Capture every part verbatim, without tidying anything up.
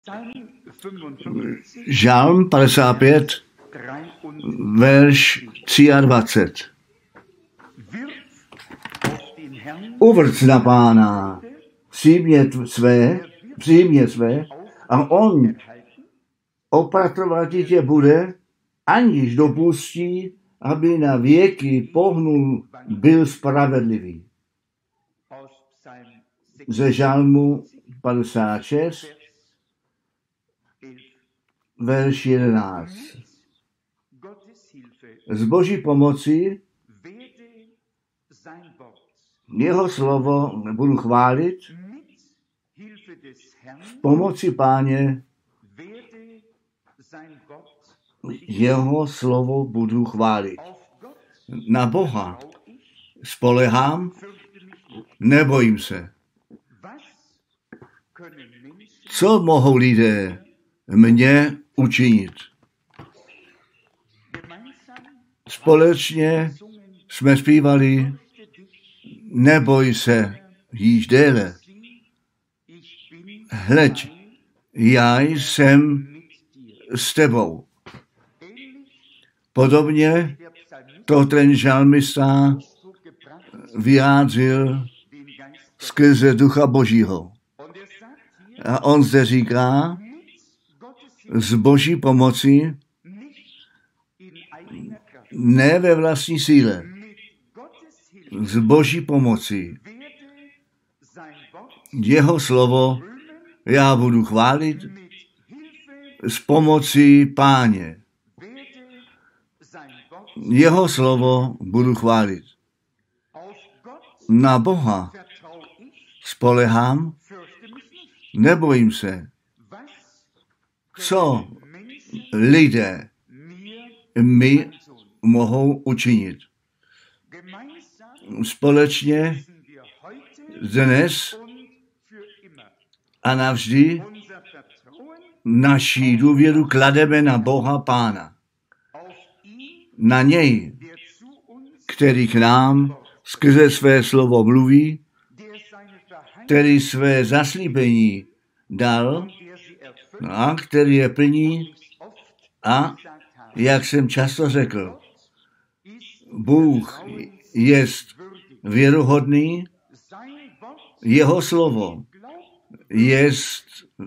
Žálm padesát pět, verš dvacet tři. Uvrc na Pána, přijmě své, přijmě své a on opatrovat tě bude, aniž dopustí, aby na věky pohnul, byl spravedlivý. Ze žálmu padesát šest, verš jedenáct. Z Boží pomoci jeho slovo budu chválit, v pomoci Páně jeho slovo budu chválit. Na Boha spolehám, nebojím se. Co mohou lidé mě učinit? Společně jsme zpívali neboj se již déle. Hleď, já jsem s tebou. Podobně to ten žalmista vyjádřil skrze Ducha Božího. A on zde říká, z Boží pomoci, ne ve vlastní síle, z Boží pomoci. Jeho slovo já budu chválit s pomocí Páně. Jeho slovo budu chválit. Na Boha spolehám, nebojím se. Co lidé mi mohou učinit? Společně dnes a navždy naši důvěru klademe na Boha Pána. Na něj, který k nám skrze své slovo mluví, který své zaslíbení dal a který je plní a, jak jsem často řekl, Bůh jest věrohodný, jeho slovo jest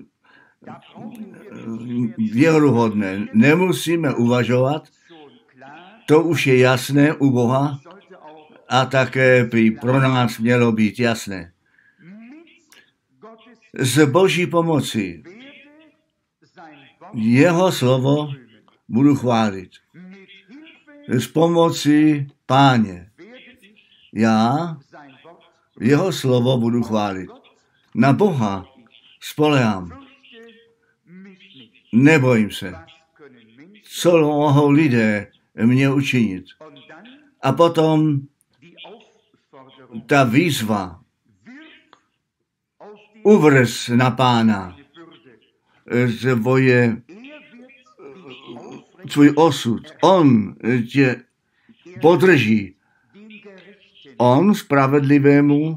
věrohodné. Nemusíme uvažovat, to už je jasné u Boha a také by pro nás mělo být jasné. Z Boží pomoci jeho slovo budu chválit. S pomocí Páně já jeho slovo budu chválit. Na Boha spolehám. Nebojím se. Co mohou lidé mě učinit? A potom ta výzva. Uvrz na Pána svoje, svůj osud. On tě podrží. On spravedlivému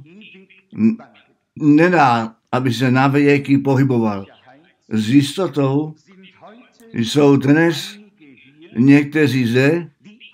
nedá, aby se na věky pohyboval. S jistotou jsou dnes někteří zde,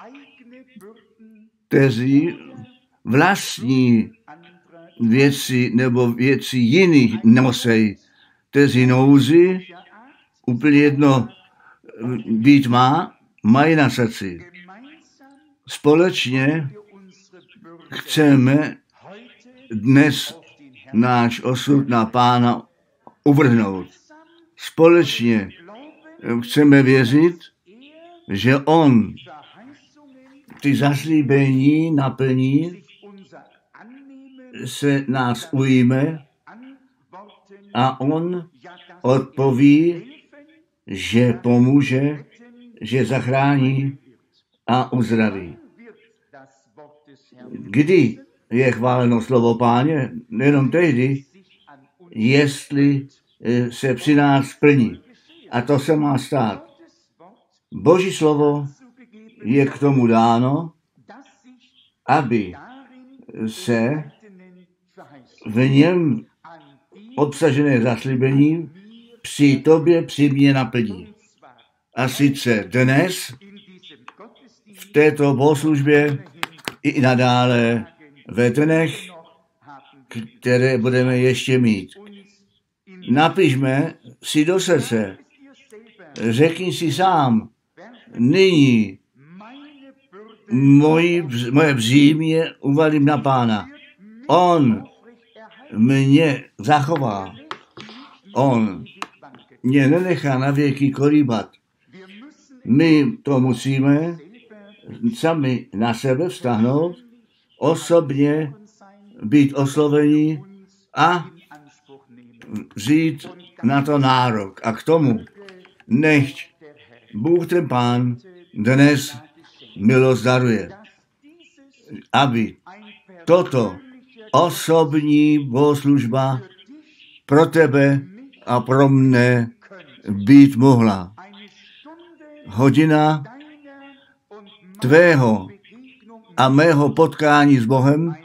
kteří vlastní věci nebo věci jiných nosej, kteří nouzi, úplně jedno být má, mají na srdci. Společně chceme dnes náš osud na Pána uvrhnout. Společně chceme věřit, že on ty zaslíbení naplní, se nás ujme a on odpoví, že pomůže, že zachrání a uzdraví. Kdy je chváleno slovo Páně? Jenom tehdy, jestli se při nás plní. A to se má stát. Boží slovo je k tomu dáno, aby se v něm obsažené zaslíbení při tobě při mě naplní. A sice dnes v této bohoslužbě i nadále ve dnech, které budeme ještě mít. Napišme si do srdce, řekni si sám, nyní moji, moje břímě uvalím na Pána. On mě zachová. On mě nenechá na věky kolíbat. My to musíme sami na sebe vztahnout, osobně být oslovení a vzít na to nárok. A k tomu nechť Bůh ten Pán dnes milost daruje, aby toto osobní bohoslužba pro tebe a pro mne být mohla. Hodina tvého a mého potkání s Bohem,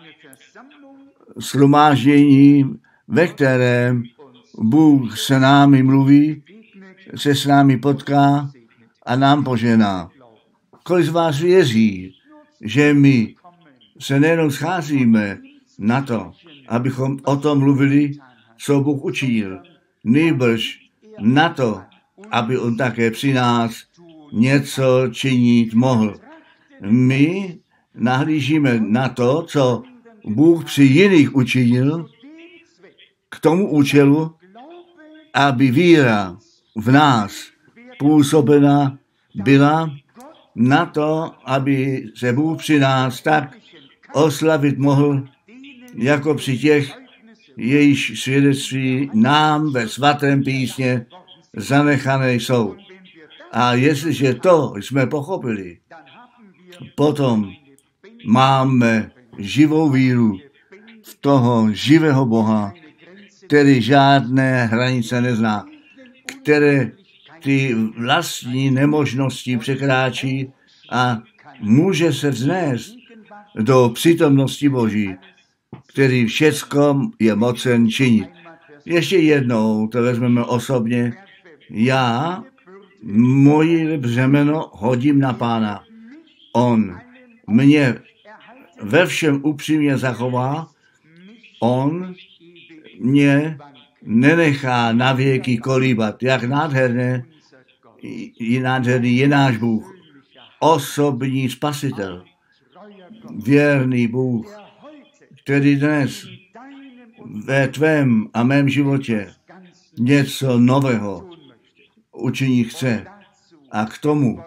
shromáždění, ve kterém Bůh se námi mluví, se s námi potká a nám požená. Kolik z vás věří, že my se nejenom scházíme na to, abychom o tom mluvili, co Bůh učinil, nýbrž na to, aby on také při nás něco činit mohl. My nahlížíme na to, co Bůh při jiných učinil, k tomu účelu, aby víra v nás působena byla na to, aby se Bůh při nás tak oslavit mohl, jako při těch, jejíž svědectví nám ve svatém písmě zanechané jsou. A jestliže to jsme pochopili, potom máme živou víru v toho živého Boha, který žádné hranice nezná, které ty vlastní nemožnosti překráčí a může se vznést do přítomnosti Boží, který všecko je mocen činit. Ještě jednou to vezmeme osobně. Já moji břemeno hodím na Pána. On mě ve všem upřímně zachová. On mě nenechá na věky kolíbat. Jak nádherné, je nádherný je náš Bůh. Osobní spasitel. Věrný Bůh, který dnes ve tvém a mém životě něco nového učinit chce. A k tomu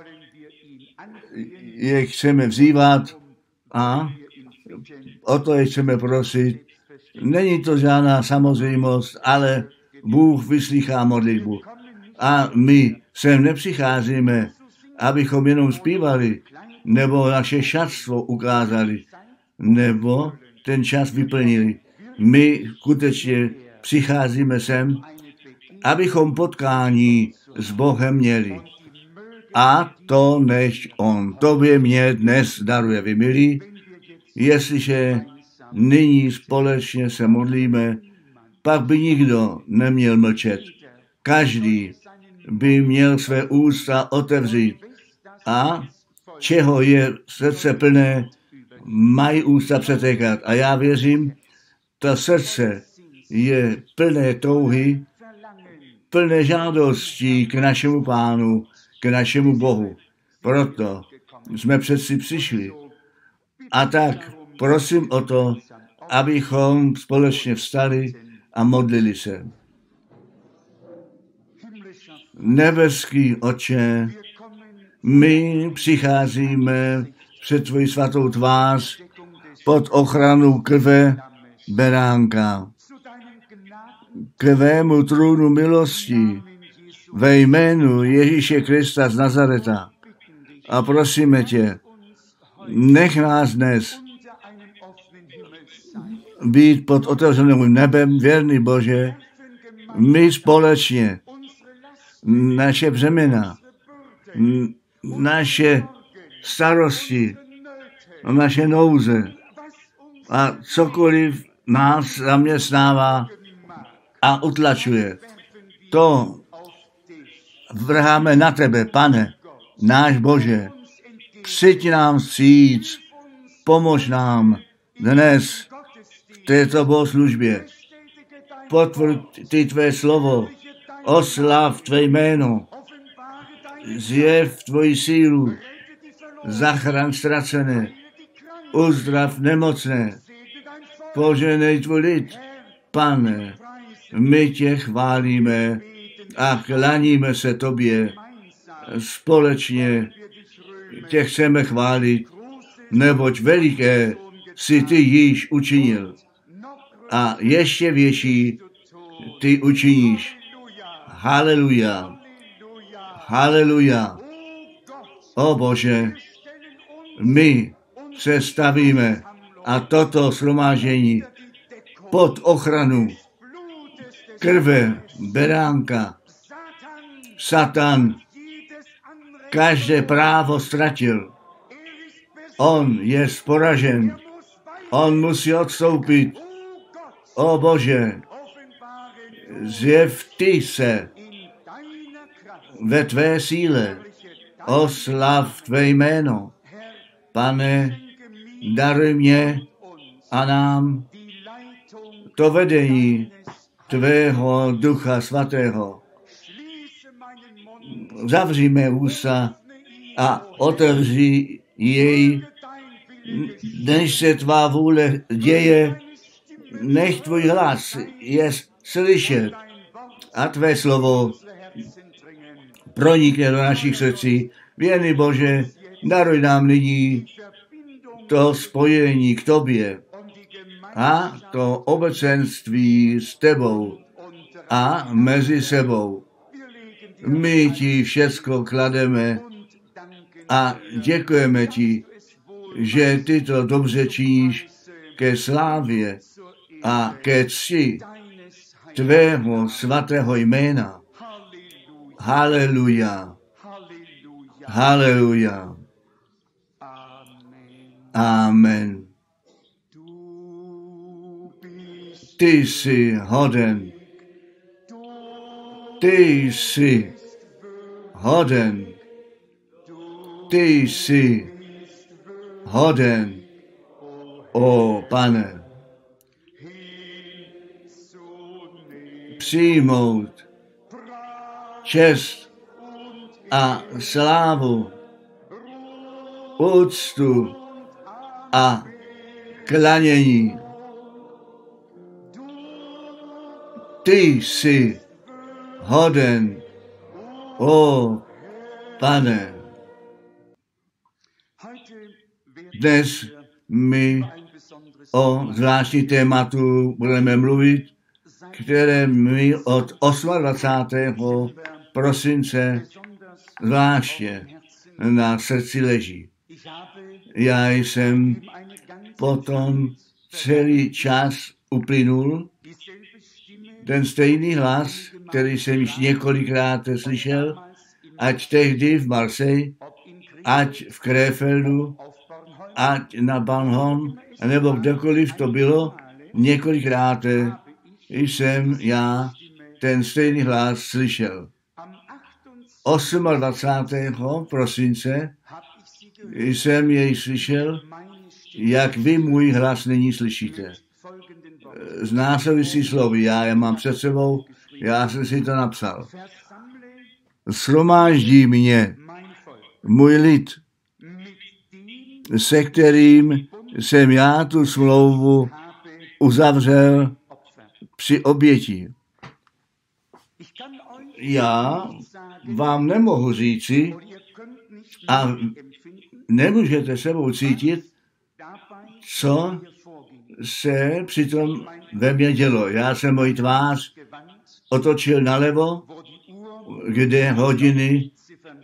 je chceme vzývat a o to je chceme prosit. Není to žádná samozřejmost, ale Bůh vyslýchá modlitbu. A my sem nepřicházíme, abychom jenom zpívali, nebo naše šatstvo ukázali, nebo ten čas vyplnili. My skutečně přicházíme sem, abychom potkání s Bohem měli. A to než On tobě mě dnes daruje. Vy milí, jestliže nyní společně se modlíme, pak by nikdo neměl mlčet. Každý by měl své ústa otevřít. A čeho je srdce plné, mají ústa přetékat. A já věřím, to srdce je plné touhy, plné žádostí k našemu Pánu, k našemu Bohu. Proto jsme přeci přišli. A tak prosím o to, abychom společně vstali a modlili se. Nebeský Otče, my přicházíme před tvoji svatou tvář pod ochranu krve beránka. K tvému trůnu milosti ve jménu Ježíše Krista z Nazareta. A prosíme tě, nech nás dnes být pod otevřeným nebem, věrný Bože, my společně naše břemena, naše starosti, naše nouze a cokoliv nás zaměstnává a utlačuje. To vrháme na tebe, Pane, náš Bože. Přijď nám vstříc, pomož nám dnes v této bohoslužbě. Potvrď ty tvé slovo, oslav tvé jméno, zjev tvoji sílu, zachraň ztracené, uzdrav nemocné, poženej tvůj lid. Pane, my tě chválíme a klaníme se tobě. Společně tě chceme chválit, neboť veliké si ty již učinil. A ještě větší ty učiníš. Haleluja. Haleluja. O Bože, my se stavíme a toto shromáždění pod ochranu krve beránka. Satan každé právo ztratil. On je poražen. On musí odstoupit. O Bože, zjev ty se ve tvé síle. Oslav tvé jméno. Pane, daruj mě a nám to vedení tvého Ducha Svatého. Zavříme ústa a otevři jej, než se tvá vůle děje, nech tvůj hlas je slyšet a tvé slovo pronikne do našich srdcí. Věrný Bože, daruj nám nyní to spojení k tobě a to obecenství s tebou a mezi sebou. My ti všecko klademe a děkujeme ti, že ty to dobře činíš ke slávě a ke cti tvého svatého jména. Haleluja. Haleluja. Amen. Ty jsi hoden. Ty jsi hoden. Ty jsi hoden, o Pane. Přijmout čest a slávu, úctu a klanění. Ty jsi hoden, o Pane. Dnes my o zvláštní tématu budeme mluvit, které mi od dvacátého osmého prosince zvláště na srdci leží. Já jsem potom celý čas uplynul ten stejný hlas, který jsem již několikrát slyšel, ať tehdy v Marseille, ať v Krefeldu, ať na Banhon, nebo kdekoliv to bylo, několikrát jsem já ten stejný hlas slyšel. dvacátého osmého prosince jsem jej slyšel, jak vy můj hlas nyní slyšíte. Z následující slovy, já je mám před sebou, já jsem si to napsal. Shromáždí mě můj lid, se kterým jsem já tu smlouvu uzavřel při oběti. Já vám nemohu říci a nemůžete sebou cítit, co se přitom ve mně dělo. Já jsem moji tvář otočil nalevo, kde hodiny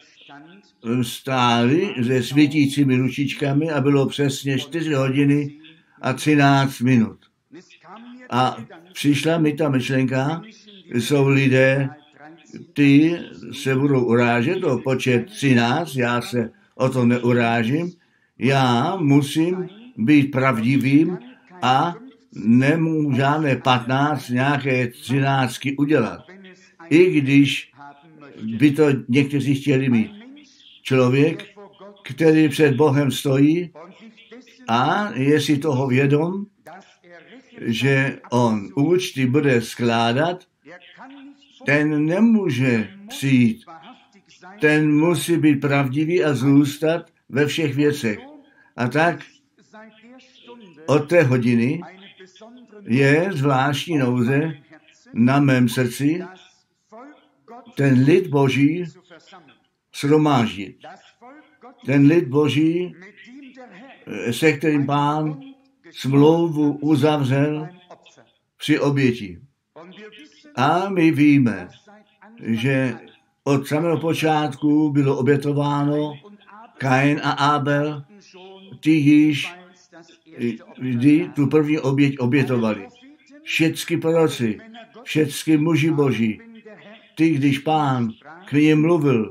stály se svítícími ručičkami a bylo přesně čtyři hodiny a třináct minut. A přišla mi ta myšlenka, jsou lidé, ty se budou urážet o počet třináct, já se o to neurážím, já musím být pravdivým a nemůžu žádné patnáct, nějaké třináctky udělat. I když by to někteří chtěli mít. Člověk, který před Bohem stojí a je si toho vědom, že on účty bude skládat, ten nemůže přijít. Ten musí být pravdivý a zůstat ve všech věcech. A tak od té hodiny je zvláštní nouze na mém srdci ten lid Boží shromáždit. Ten lid Boží, se kterým Pán smlouvu uzavřel při oběti. A my víme, že od samého počátku bylo obětováno Kain a Abel, ti již vždy tu první oběť obětovali. Všecky proroci, všecky muži Boží, ty, když Pán k nim mluvil,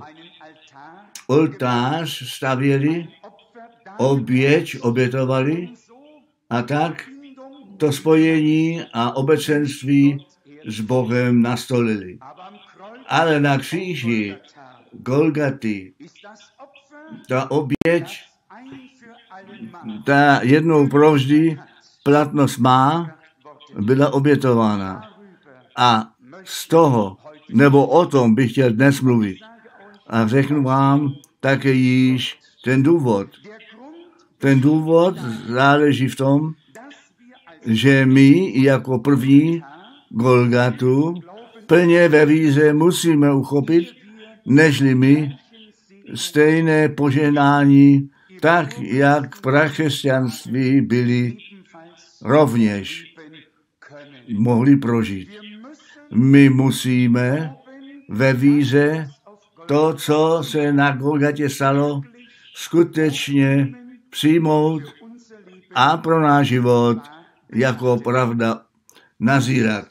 oltář stavěli, oběť obětovali a tak to spojení a obecenství s Bohem nastolili. Ale na kříži Golgaty ta oběť, ta jednou provždy platnost má, byla obětována. A z toho, nebo o tom bych chtěl dnes mluvit. A řeknu vám také již ten důvod. Ten důvod záleží v tom, že my jako první Golgatu plně ve víře musíme uchopit, nežli my stejné požehnání, tak jak v prachřesťanství byli rovněž mohli prožít. My musíme ve víře to, co se na Golgatě stalo, skutečně přijmout a pro náš život jako pravda nazírat.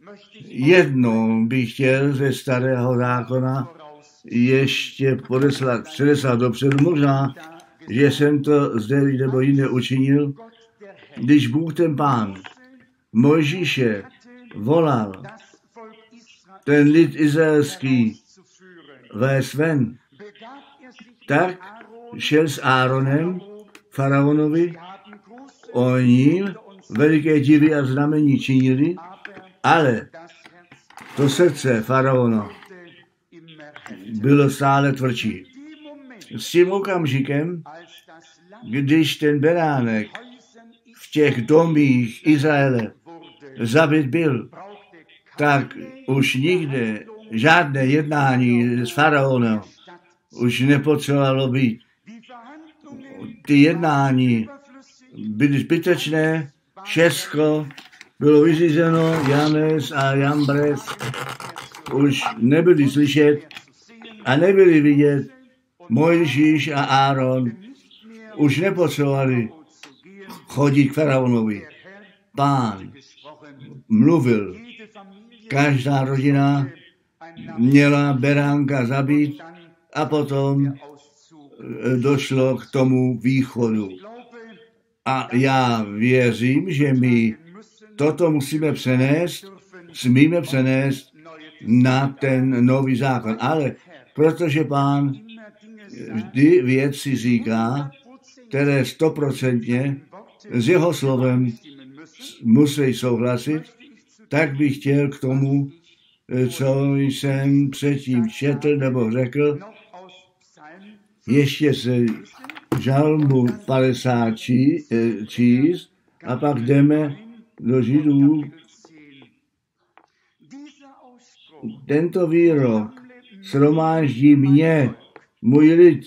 Jednou bych chtěl ze starého zákona ještě podeslat, předeslat dopředu, možná, že jsem to zde nebo jinde učinil, když Bůh ten Pán Mojžíše volal, ten lid izraelský vést ven, tak šel s Áronem faraonovi, oni veliké divy a znamení činili, ale to srdce faraona bylo stále tvrdší. S tím okamžikem, když ten beránek v těch domích Izraele zabit byl, tak už nikde žádné jednání s faraonem už nepotřebovalo být. Ty jednání byly zbytečné, všechno bylo vyřízeno, Janes a Jambres už nebyli slyšet a nebyli vidět. Mojžíš a Áron už nepotřebovali chodit k faraonovi. Pán mluvil, každá rodina měla beránka zabít a potom došlo k tomu východu. A já věřím, že my toto musíme přenést, smíme přenést na ten nový zákon. Ale protože Pán vždy věci říká, které stoprocentně s jeho slovem musí souhlasit, tak bych chtěl k tomu, co jsem předtím četl nebo řekl, ještě se žalmu padesát číst a pak jdeme do Židů. Tento výrok shromáždí mě, můj lid,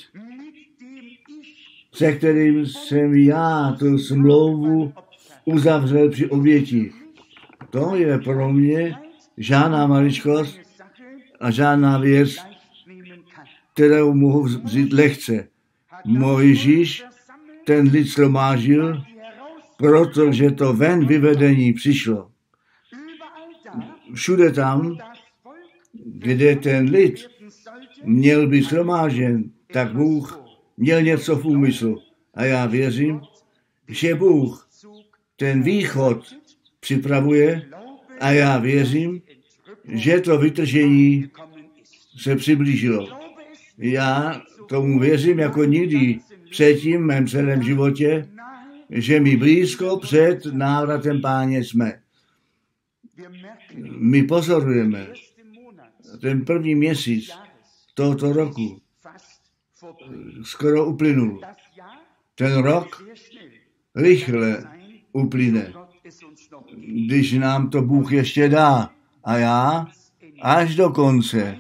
se kterým jsem já tu smlouvu uzavřel při oběti. To je pro mě žádná maličkost a žádná věc, kterou mohu vzít lehce. Mojžíš ten lid shromáždil, protože to ven vyvedení přišlo. Všude tam, kde ten lid měl být shromážděn, tak Bůh měl něco v úmyslu. A já věřím, že Bůh ten východ připravuje a já věřím, že to vytržení se přiblížilo. Já tomu věřím jako nikdy předtím v mém celém životě, že my blízko před návratem Páně jsme. My pozorujeme ten první měsíc tohoto roku. Skoro uplynul. Ten rok rychle uplyne, když nám to Bůh ještě dá. A já až do konce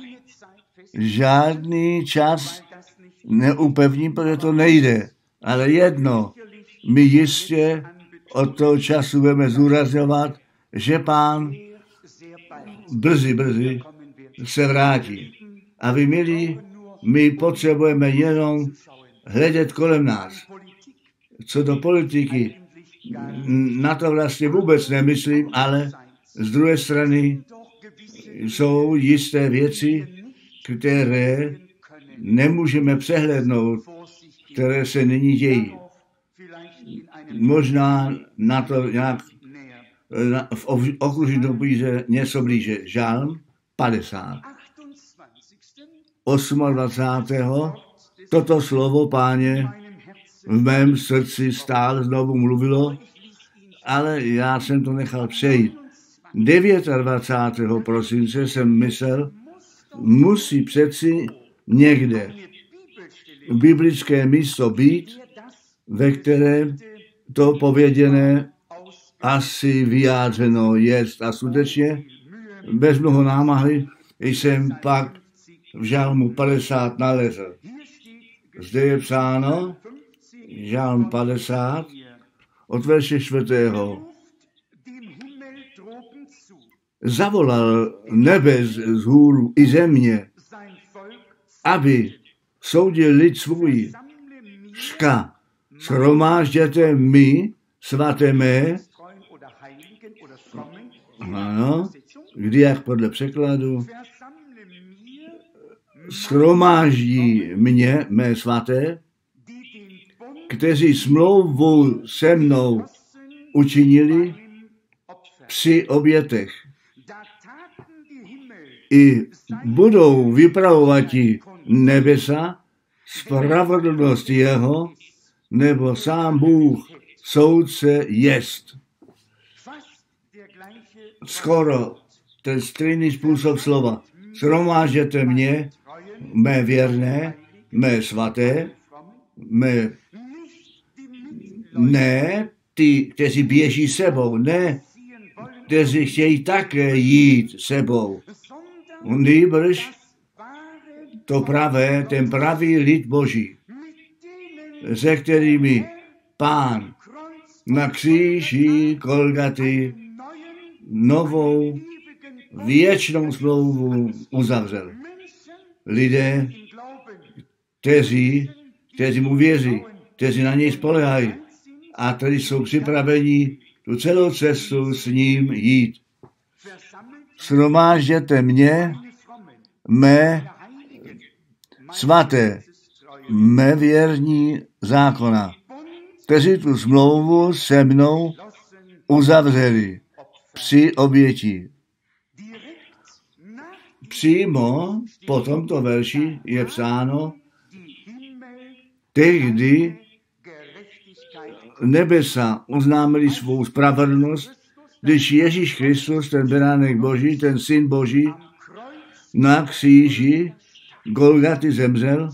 žádný čas neupevním, protože to nejde. Ale jedno, my jistě od toho času budeme zúrazňovat, že Pán brzy, brzy se vrátí. A vy, milí, my potřebujeme jenom hledět kolem nás. Co do politiky, na to vlastně vůbec nemyslím, ale z druhé strany jsou jisté věci, které nemůžeme přehlédnout, které se nyní dějí. Možná na to nějak na, v okružní dobře něco blíže. Žálm padesát. dvacátého Toto slovo, Páně, v mém srdci stále znovu mluvilo, ale já jsem to nechal přejít. dvacátého devátého prosince jsem myslel, musí přeci někde biblické místo být, ve kterém to pověděné asi vyjádřeno jest. A skutečně bez mnoho námahy jsem pak v Žálmu padesát nalezl. Zde je psáno, Žálm padesát, od verše čtvrtého. Zavolal nebe z hůru i země, aby soudil lid svůj. Ška, shromážděte my, svaté mé, ano, kdy jak podle překladu, shromáždí mě, mé svaté, kteří smlouvu se mnou učinili při obětech. I budou vypravovati nebesa spravedlnost jeho, nebo sám Bůh soudce jest. Skoro ten stejný způsob slova. Shromážděte mě, mé věrné, mé svaté, mé, ne ty, kteří běží sebou, ne, kteří chtějí také jít sebou. Nýbrž to pravé, ten pravý lid Boží, se kterými Pán na kříži Golgaty novou věčnou smlouvu uzavřel. Lidé, kteří, kteří mu věří, kteří na něj spolehají a kteří jsou připraveni tu celou cestu s ním jít. Shromážděte mě, mé svaté, mé věrní zákona, kteří tu smlouvu se mnou uzavřeli při oběti. Přímo po tomto verši je psáno, tehdy nebesa oznámili svou spravedlnost, když Ježíš Kristus, ten beránek Boží, ten Syn Boží, na kříži Golgaty zemřel,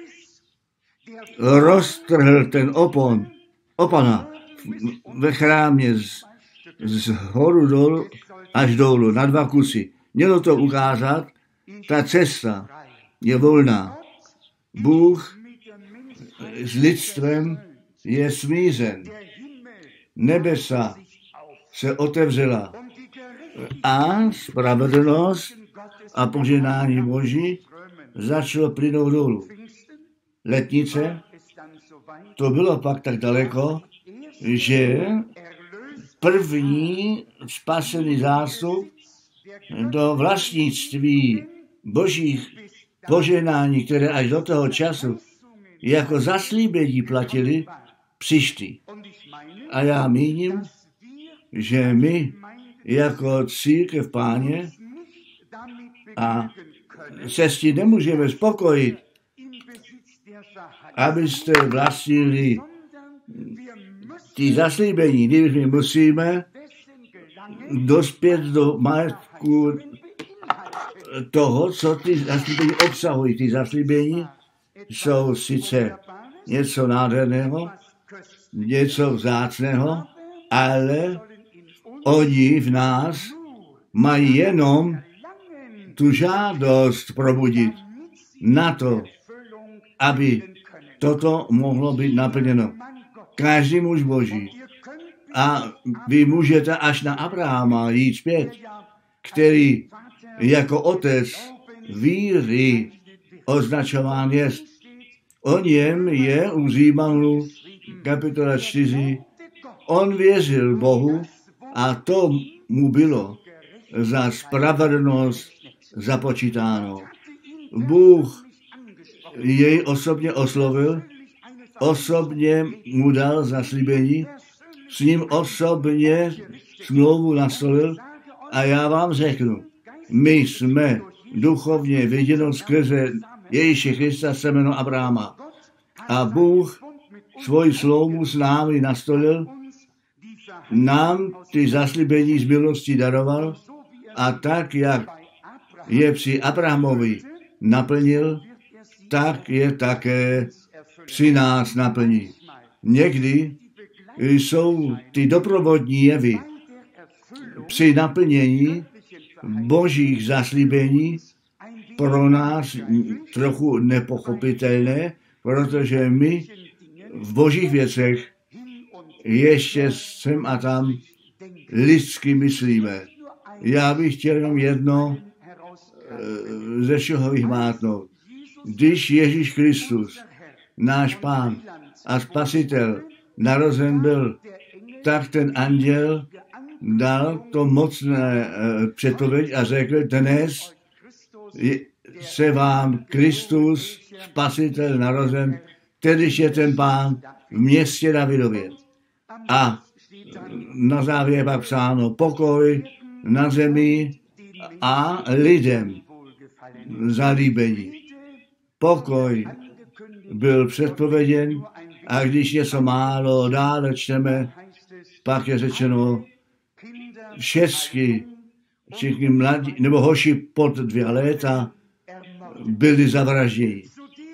roztrhl ten opon, opana ve chrámě z, z horu dolů až dolů, na dva kusy. Mělo to ukázat, ta cesta je volná. Bůh s lidstvem je smířen. Nebesa se otevřela a spravedlnost a požehnání Boží začalo plynout dolů. Letnice, to bylo pak tak daleko, že první spasený zástup do vlastnictví Božích požehnání, které až do toho času jako zaslíbení platili, přišli. A já míním, že my jako církev Páně A se s tím nemůžeme spokojit, abyste vlastnili ty zaslíbení. My musíme dospět do majetku toho, co ty zaslíbení obsahují. Ty zaslíbení jsou sice něco nádherného, něco vzácného, ale oni v nás mají jenom tu žádost probudit na to, aby toto mohlo být naplněno. Každý muž Boží. A vy můžete až na Abrahama jít zpět, který jako otec víry označován je. O něm je u Římanů kapitola čtyři. On věřil Bohu a to mu bylo za spravedlnost započítáno. Bůh jej osobně oslovil, osobně mu dal zaslíbení, s ním osobně smlouvu nastolil a já vám řeknu, my jsme duchovně viděno skrze Ježíše Krista semeno Abrahama. A Bůh svoji smlouvu s námi nastolil, nám ty zaslíbení z milosti daroval a tak, jak je při Abrahamovi naplnil, tak je také při nás naplní. Někdy jsou ty doprovodní jevy při naplnění božích zaslíbení pro nás trochu nepochopitelné, protože my v božích věcech ještě sem a tam lidsky myslíme. Já bych chtěl jenom jedno ze všeho vyhmátnout. Když Ježíš Kristus, náš Pán a Spasitel, narozen byl, tak ten anděl dal to mocné předpověď a řekl, dnes se vám Kristus, Spasitel, narozen, kterýž je ten Pán v městě Davidově. A na závěr pak psáno pokoj na zemi a lidem zalíbení. Pokoj byl předpověděn a když něco málo dále čteme, pak je řečeno všechny, všichni mladí, nebo hoši pod dvě léta byli zavražděni.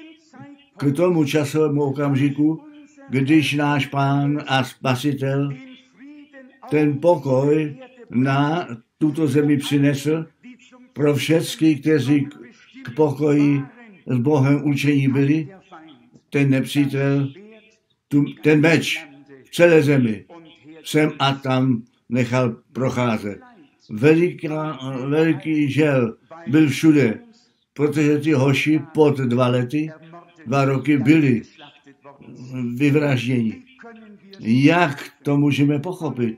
K tomu časovému okamžiku, když náš Pán a Spasitel ten pokoj na tuto zemi přinesl pro všechny, kteří k pokoji s Bohem učení byli, ten nepřítel, tu, ten meč v celé zemi sem a tam nechal procházet. Veliká, veliký žel byl všude, protože ty hoši pod dva lety, dva roky byli vyvražděni. Jak to můžeme pochopit?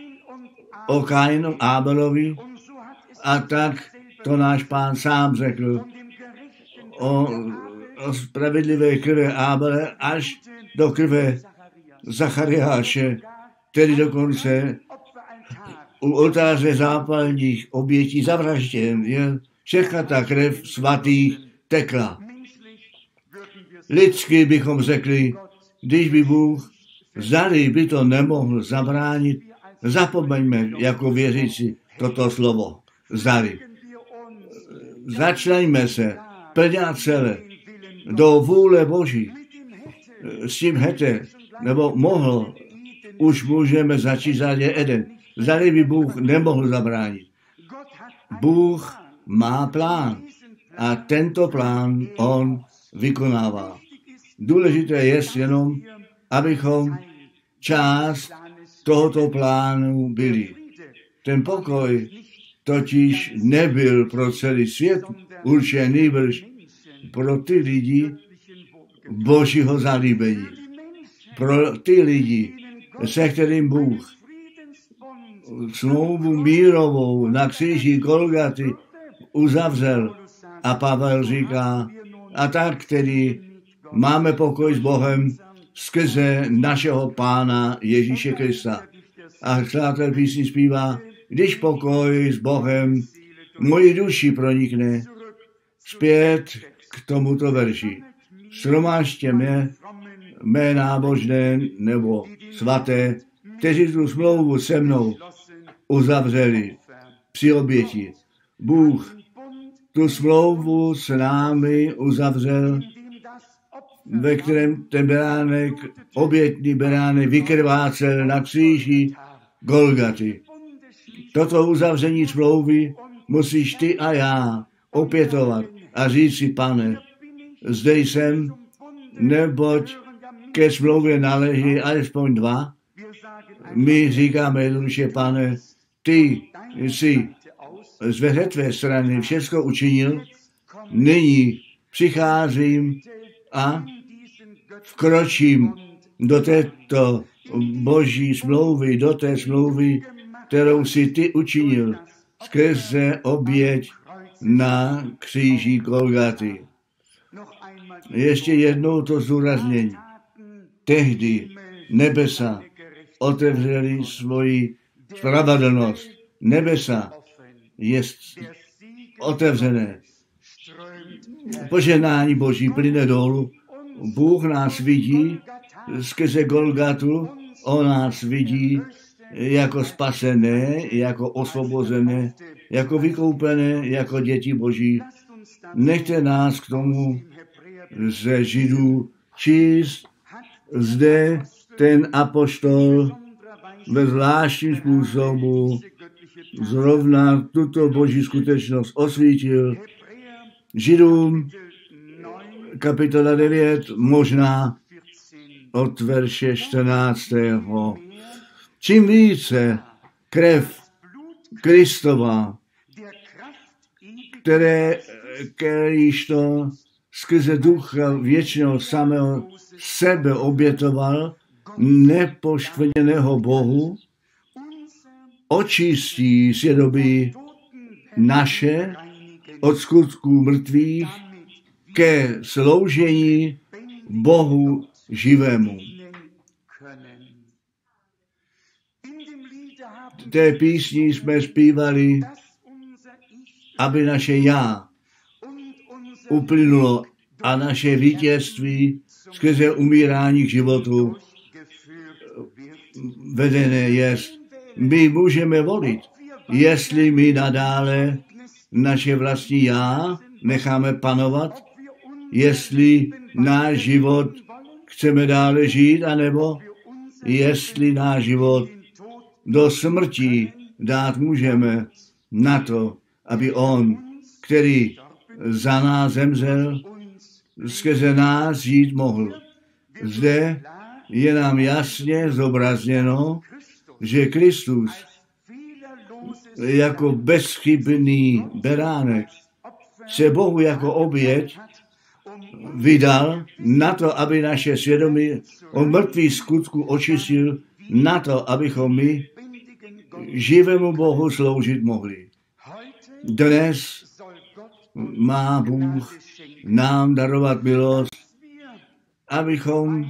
O Kainu, Ábelovi a tak to náš Pán sám řekl o, o spravedlivé krve Ábele až do krve Zachariáše, který dokonce u oltáře zápalních obětí zavražděn je všechna ta krev svatých tekla. Lidsky bychom řekli, když by Bůh zdali by to nemohl zabránit, zapomeňme jako věřící toto slovo. Zdali. Začneme se plně a celé do vůle Boží. S tím hete, nebo mohl, už můžeme začít řádě Eden. Zdali by Bůh nemohl zabránit. Bůh má plán a tento plán on vykonává. Důležité je jenom, abychom část tohoto plánu byli. Ten pokoj totiž nebyl pro celý svět určený, nýbrž pro ty lidi Božího zalíbení. Pro ty lidi, se kterým Bůh smlouvu mírovou na kříži Golgaty uzavřel. A Pavel říká, a tak, který máme pokoj s Bohem skrze našeho Pána Ježíše Krista. A skladatel písní zpívá, když pokoj s Bohem moji duši pronikne zpět k tomuto verši. Shromážďte mě, mé nábožné nebo svaté, kteří tu smlouvu se mnou uzavřeli při oběti. Bůh tu smlouvu s námi uzavřel, ve kterém ten beránek, obětný beránek vykrvácel na kříži Golgaty. Toto uzavření smlouvy musíš ty a já opětovat a říct si, Pane, zde jsem, neboť ke smlouvě náleží alespoň dva. My říkáme jednoduše, Pane, ty jsi z tvé strany všechno učinil, nyní přicházím a vkročím do této boží smlouvy, do té smlouvy, kterou si ty učinil skrze oběť na kříži Golgaty. Ještě jednou to zdůraznění. Tehdy nebesa otevřeli svoji spravedlnost. Nebesa je otevřené. Požehnání Boží plyne dolů. Bůh nás vidí skrze Golgatu. On nás vidí jako spasené, jako osvobozené, jako vykoupené, jako děti Boží. Nechte nás k tomu ze Židů číst. Zde ten apoštol ve zvláštním způsobu zrovna tuto boží skutečnost osvítil. Židům kapitola devět, možná od verše čtrnáctého. Čím více krev Kristova, které, kterýž to skrze ducha věčného samého sebe obětoval, nepoškvrněného Bohu, očistí svědomí naše od skutků mrtvých ke sloužení Bohu živému. V té písni jsme zpívali, aby naše já uplynulo a naše vítězství skrze umírání k životu vedené jest. My můžeme volit, jestli my nadále naše vlastní já necháme panovat, jestli náš život chceme dále žít, anebo jestli náš život do smrti dát můžeme na to, aby on, který za nás zemřel, skrze nás žít mohl. Zde je nám jasně zobrazněno, že Kristus jako bezchybný beránek se Bohu jako oběť vydal na to, aby naše svědomí o mrtvých skutku očistil, na to, abychom my živému Bohu sloužit mohli. Dnes má Bůh nám darovat milost, abychom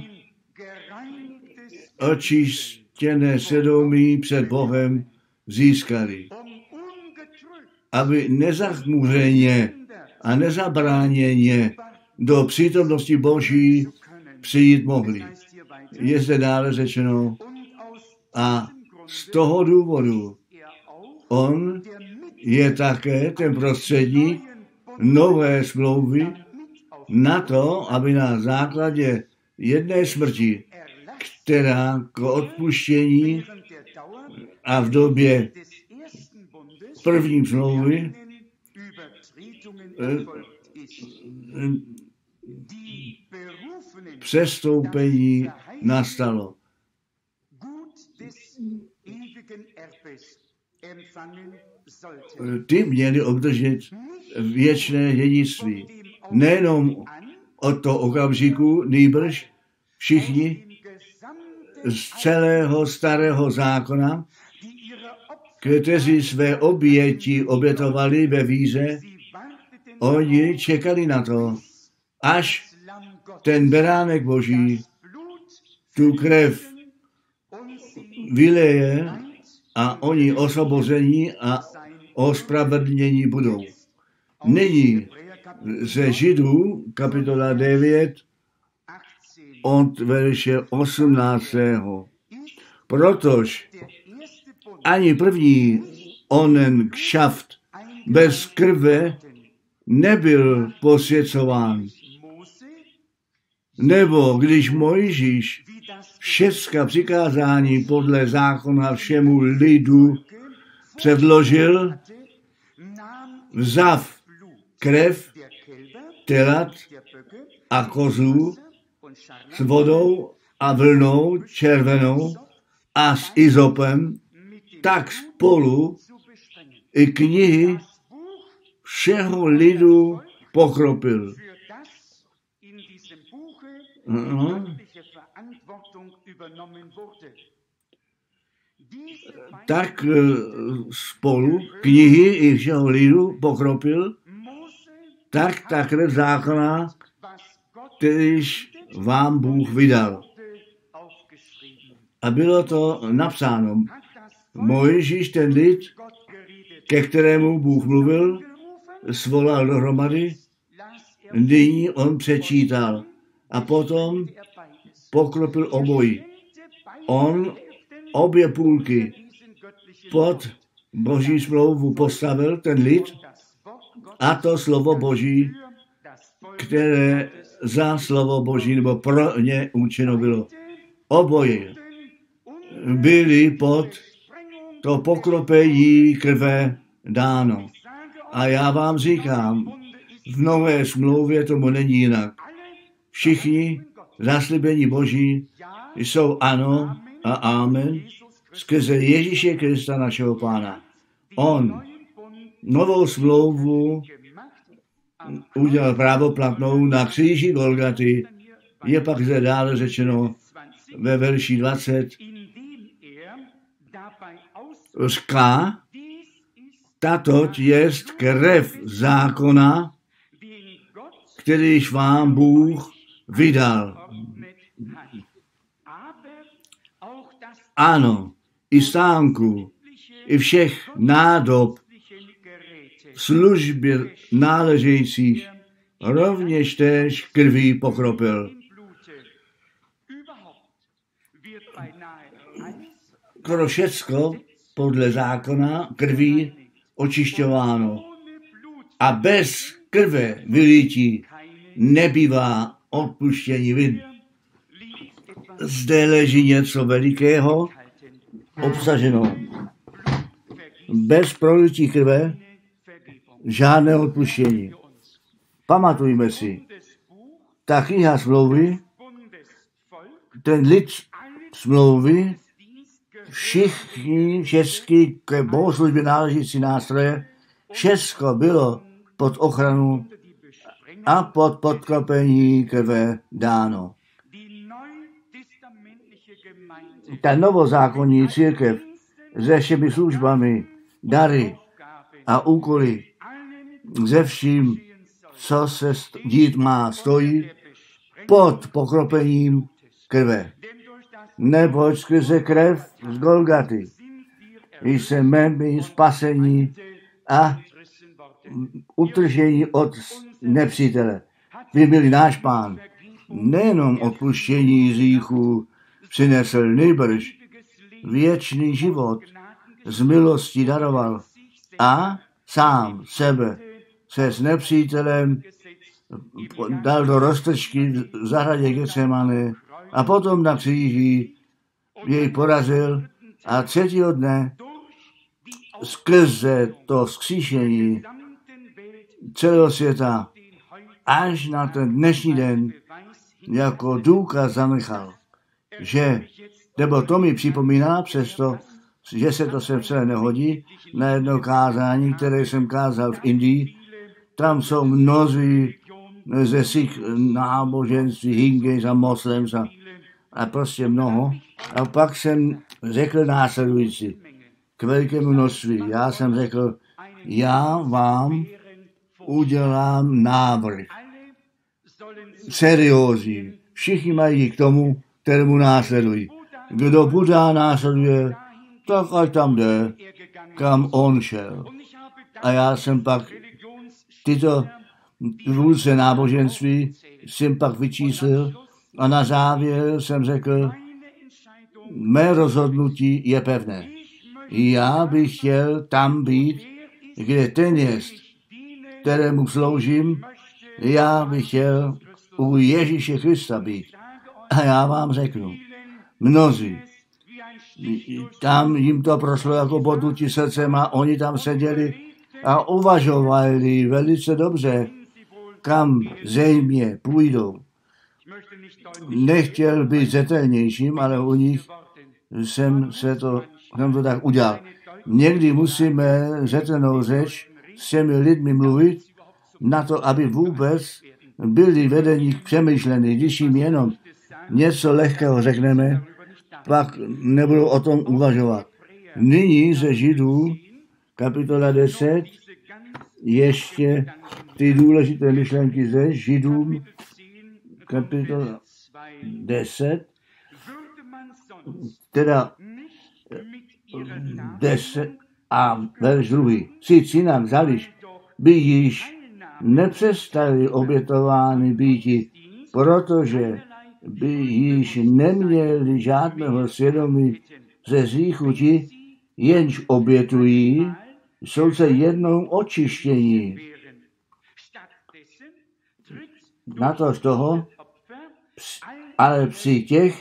očištěné svědomí před Bohem získali. Aby nezachmuřeně a nezabráněně do přítomnosti Boží přijít mohli. Je zde dále řečeno, a z toho důvodu on je také ten prostředník nové smlouvy na to, aby na základě jedné smrti, která k odpuštění a v době první smlouvy přestoupení nastalo. Ty měli obdržet věčné dědictví. Nejenom od toho okamžiku, nýbrž všichni z celého starého zákona, kteří své oběti obětovali ve víře, oni čekali na to, až ten beránek Boží tu krev vyleje a oni osvobození a ospravedlnění budou. Nyní ze Židů, kapitola devět, od verše osmnáctého. Protož ani první onen kšaft bez krve nebyl posvěcován. Nebo když Mojžíš všecka přikázání podle zákona všemu lidu předložil, vzav krev telat a kozů s vodou a vlnou červenou a s izopem, tak spolu i knihy všeho lidu pokropil. Uh-huh. Tak spolu knihy i všeho lidu pokropil, tak ta krev zákona, kterýž vám Bůh vydal. A bylo to napsáno. Mojžíš ten lid, ke kterému Bůh mluvil, svolal dohromady, nyní on přečítal a potom pokropil obojí. On obě půlky pod Boží smlouvu postavil ten lid a to slovo Boží, které za slovo Boží nebo pro ně určeno bylo. Oboje byli pod to pokropení krve dáno. A já vám říkám, v nové smlouvě tomu není jinak. Všichni zaslíbení Boží jsou ano a amen skrze Ježíše Krista našeho Pána. On novou smlouvu udělal právoplatnou na kříži Golgaty. Je pak zde dále řečeno ve verši dvacet. Říká, tato jest krev zákona, kterýž vám Bůh vydal. Ano, i stánku, i všech nádob, službě náležejících, rovněž též krví pokropil. Skoro všecko podle zákona krví očišťováno. A bez krve vylítí nebývá odpuštění vin. Zde leží něco velikého obsaženo. Bez prolití krve žádné odpuštění. Pamatujme si, ta kniha smlouvy, ten lid smlouvy, všichni, všechny k bohoslužbě náležící nástroje, všechno bylo pod ochranu a pod podkropení krve dáno. Ta novozákonní církev se všemi službami, dary a úkoly, ze vším, co se dít má, stojí pod pokropením krve. Neboť skrze krev z Golgaty jsme my spasení a utržení od nepřítele. Vy byli náš Pán. Nejenom odpuštění hříchů přinesl, nýbrž věčný život z milosti daroval a sám sebe se s nepřítelem dal do roztržky v zahradě Getsemane a potom na kříži jej porazil a třetího dne skrze to vzkříšení celého světa až na ten dnešní den jako důkaz zanechal, že, nebo to mi připomíná přesto, že se to sem celé nehodí, na jedno kázání, které jsem kázal v Indii, tam jsou mnozí ze svých náboženství, Hindus a Moslems a, a prostě mnoho. A pak jsem řekl následující, k velikému množství. Já jsem řekl, já vám udělám návrh. Seriózní. Všichni mají k tomu, kterému následují. Kdo Buddha následuje, tak ať tam jde, kam on šel. A já jsem pak tyto vůdce náboženství jsem pak vyčíslil a na závěr jsem řekl, mé rozhodnutí je pevné. Já bych chtěl tam být, kde ten jest, kterému sloužím, já bych chtěl u Ježíše Krista být. A já vám řeknu, mnozí, tam jim to prošlo jako bodnutí srdcem a oni tam seděli a uvažovali velice dobře, kam zřejmě půjdou. Nechtěl být zetelnějším, ale u nich jsem se to, jsem to tak udělal. Někdy musíme zetelnou řeč s těmi lidmi mluvit na to, aby vůbec byli vedeni k přemýšlení. Když jim jenom něco lehkého řekneme, pak nebudou o tom uvažovat. Nyní ze Židů, kapitola deset, ještě ty důležité myšlenky ze Židům, kapitola deset, teda deset a verš druhý. Sice jinak zališ, by již nepřestali obětovány býti, protože by již neměli žádného svědomí ze hříchu ti, jenž obětují, jsou se jednou očištění. Na to z toho, ale při těch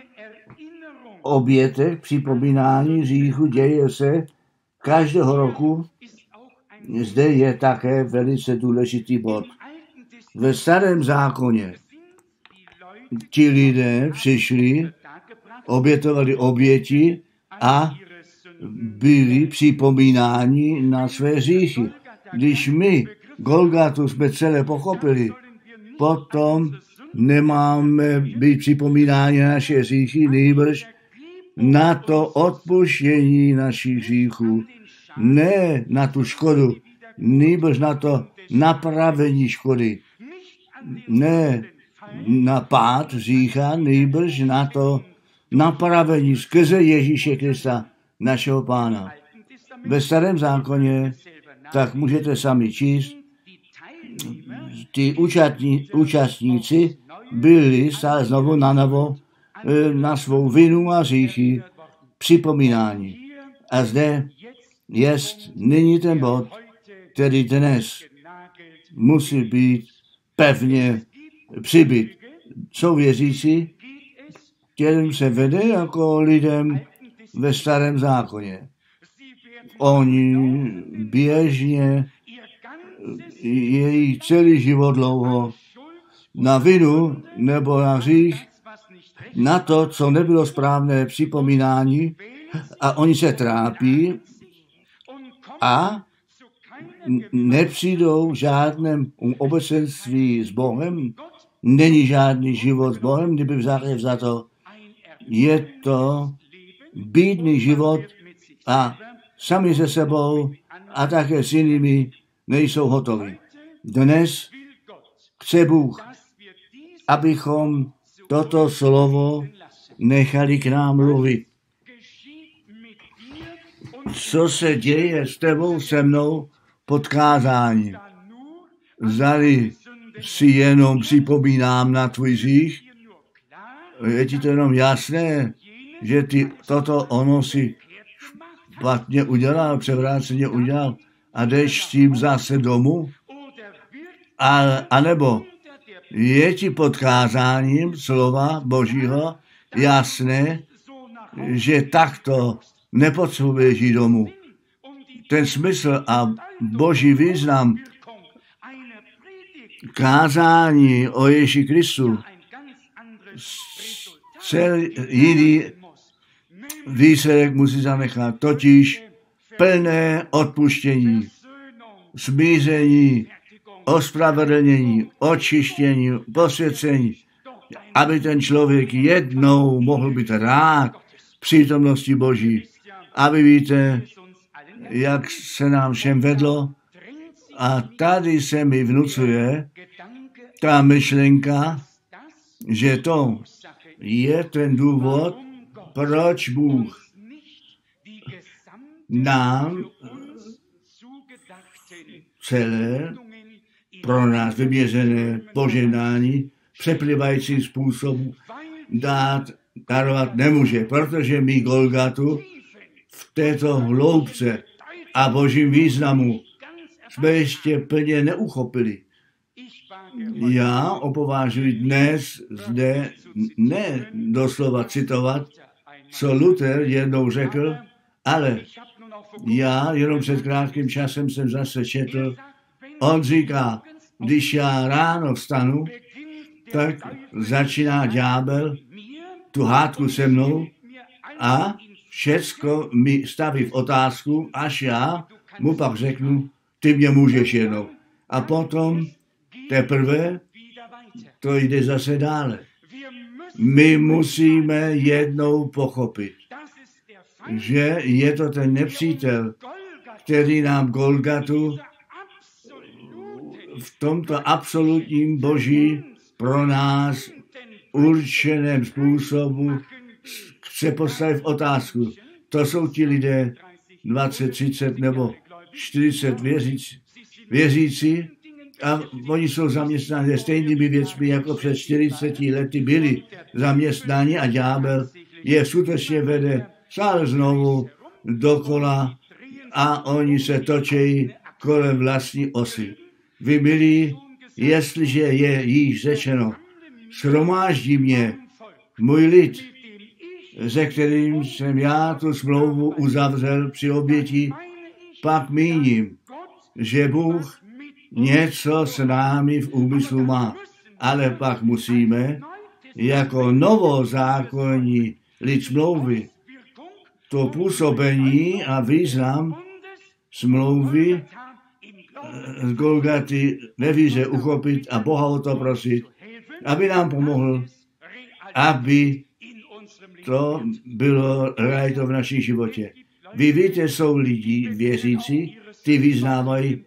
obětech připomínání hříchu děje se každého roku. Zde je také velice důležitý bod. Ve starém zákoně ti lidé přišli, obětovali oběti a byli připomínáni na své hříchy. Když my Golgatu jsme celé pochopili, potom nemáme být připomínáni na naše hříchy, nýbrž na to odpuštění našich hříchů. Ne na tu škodu, nýbrž na to napravení škody. Ne na pád hřícha, nýbrž na to napravení skrze Ježíše Krista, našeho Pána. Ve starém zákoně, tak můžete sami číst, ty účastní, účastníci byli stále znovu na novo na svou vinu a hříchy připomínání. A zde jest nyní ten bod, který dnes musí být pevně přibyt. Jsou věřící, kterým se vede jako lidem ve starém zákoně. Oni běžně její celý život dlouho na vinu nebo na hřích, na to, co nebylo správné připomínání, a oni se trápí a nepřijdou v žádném obecenství s Bohem, není žádný život s Bohem, kdyby vzácně vzato. Je to bídný život a sami se sebou a také s jinými nejsou hotoví. Dnes chce Bůh, abychom toto slovo nechali k nám mluvit. Co se děje s tebou, se mnou, podkázání. Zdali si jenom připomínám na tvůj hřích, je ti to jenom jasné, že ty toto ono si špatně udělal, převráceně udělal a jdeš s tím zase domů? A, a nebo je ti podkázáním slova Božího jasné, že takto nepotřebuješ jít domů. Ten smysl a Boží význam kázání o Ježíši Kristu celý jiný výsledek musí zanechat, totiž plné odpuštění, smíření, ospravedlnění, očištění, posvěcení, aby ten člověk jednou mohl být rád v přítomnosti Boží. Aby víte, jak se nám všem vedlo, a tady se mi vnucuje ta myšlenka, že to je ten důvod, proč Bůh nám celé pro nás vyměřené požehnání přeplivajícím způsobem dát, darovat nemůže, protože my Golgatu v této hloubce a božím významu jsme ještě plně neuchopili. Já opovážuji dnes zde ne doslova citovat, co Luther jednou řekl, ale já jenom před krátkým časem jsem zase četl, on říká, když já ráno vstanu, tak začíná ďábel tu hádku se mnou a všecko mi staví v otázku, až já mu pak řeknu, ty mě můžeš jednou. A potom teprve to jde zase dále. My musíme jednou pochopit, že je to ten nepřítel, který nám Golgatu v tomto absolutním boží pro nás určeném způsobu chce postavit v otázku. To jsou ti lidé dvacet, třicet nebo čtyřicet věřící, věřící a oni jsou zaměstnáni stejnými věcmi, jako před čtyřiceti lety byli zaměstnáni a ďábel je skutečně vede stále znovu dokola a oni se točí kolem vlastní osy. Vy milí, jestliže je již řečeno, shromáždí mě můj lid, se kterým jsem já tu smlouvu uzavřel při oběti, pak míním, že Bůh něco s námi v úmyslu má. Ale pak musíme, jako novozákonní lid smlouvy, to působení a význam smlouvy z Golgaty ve víře uchopit a Boha o to prosit, aby nám pomohl, aby to bylo realitou v našem životě. Vy víte, jsou lidi věřící, ty vyznávají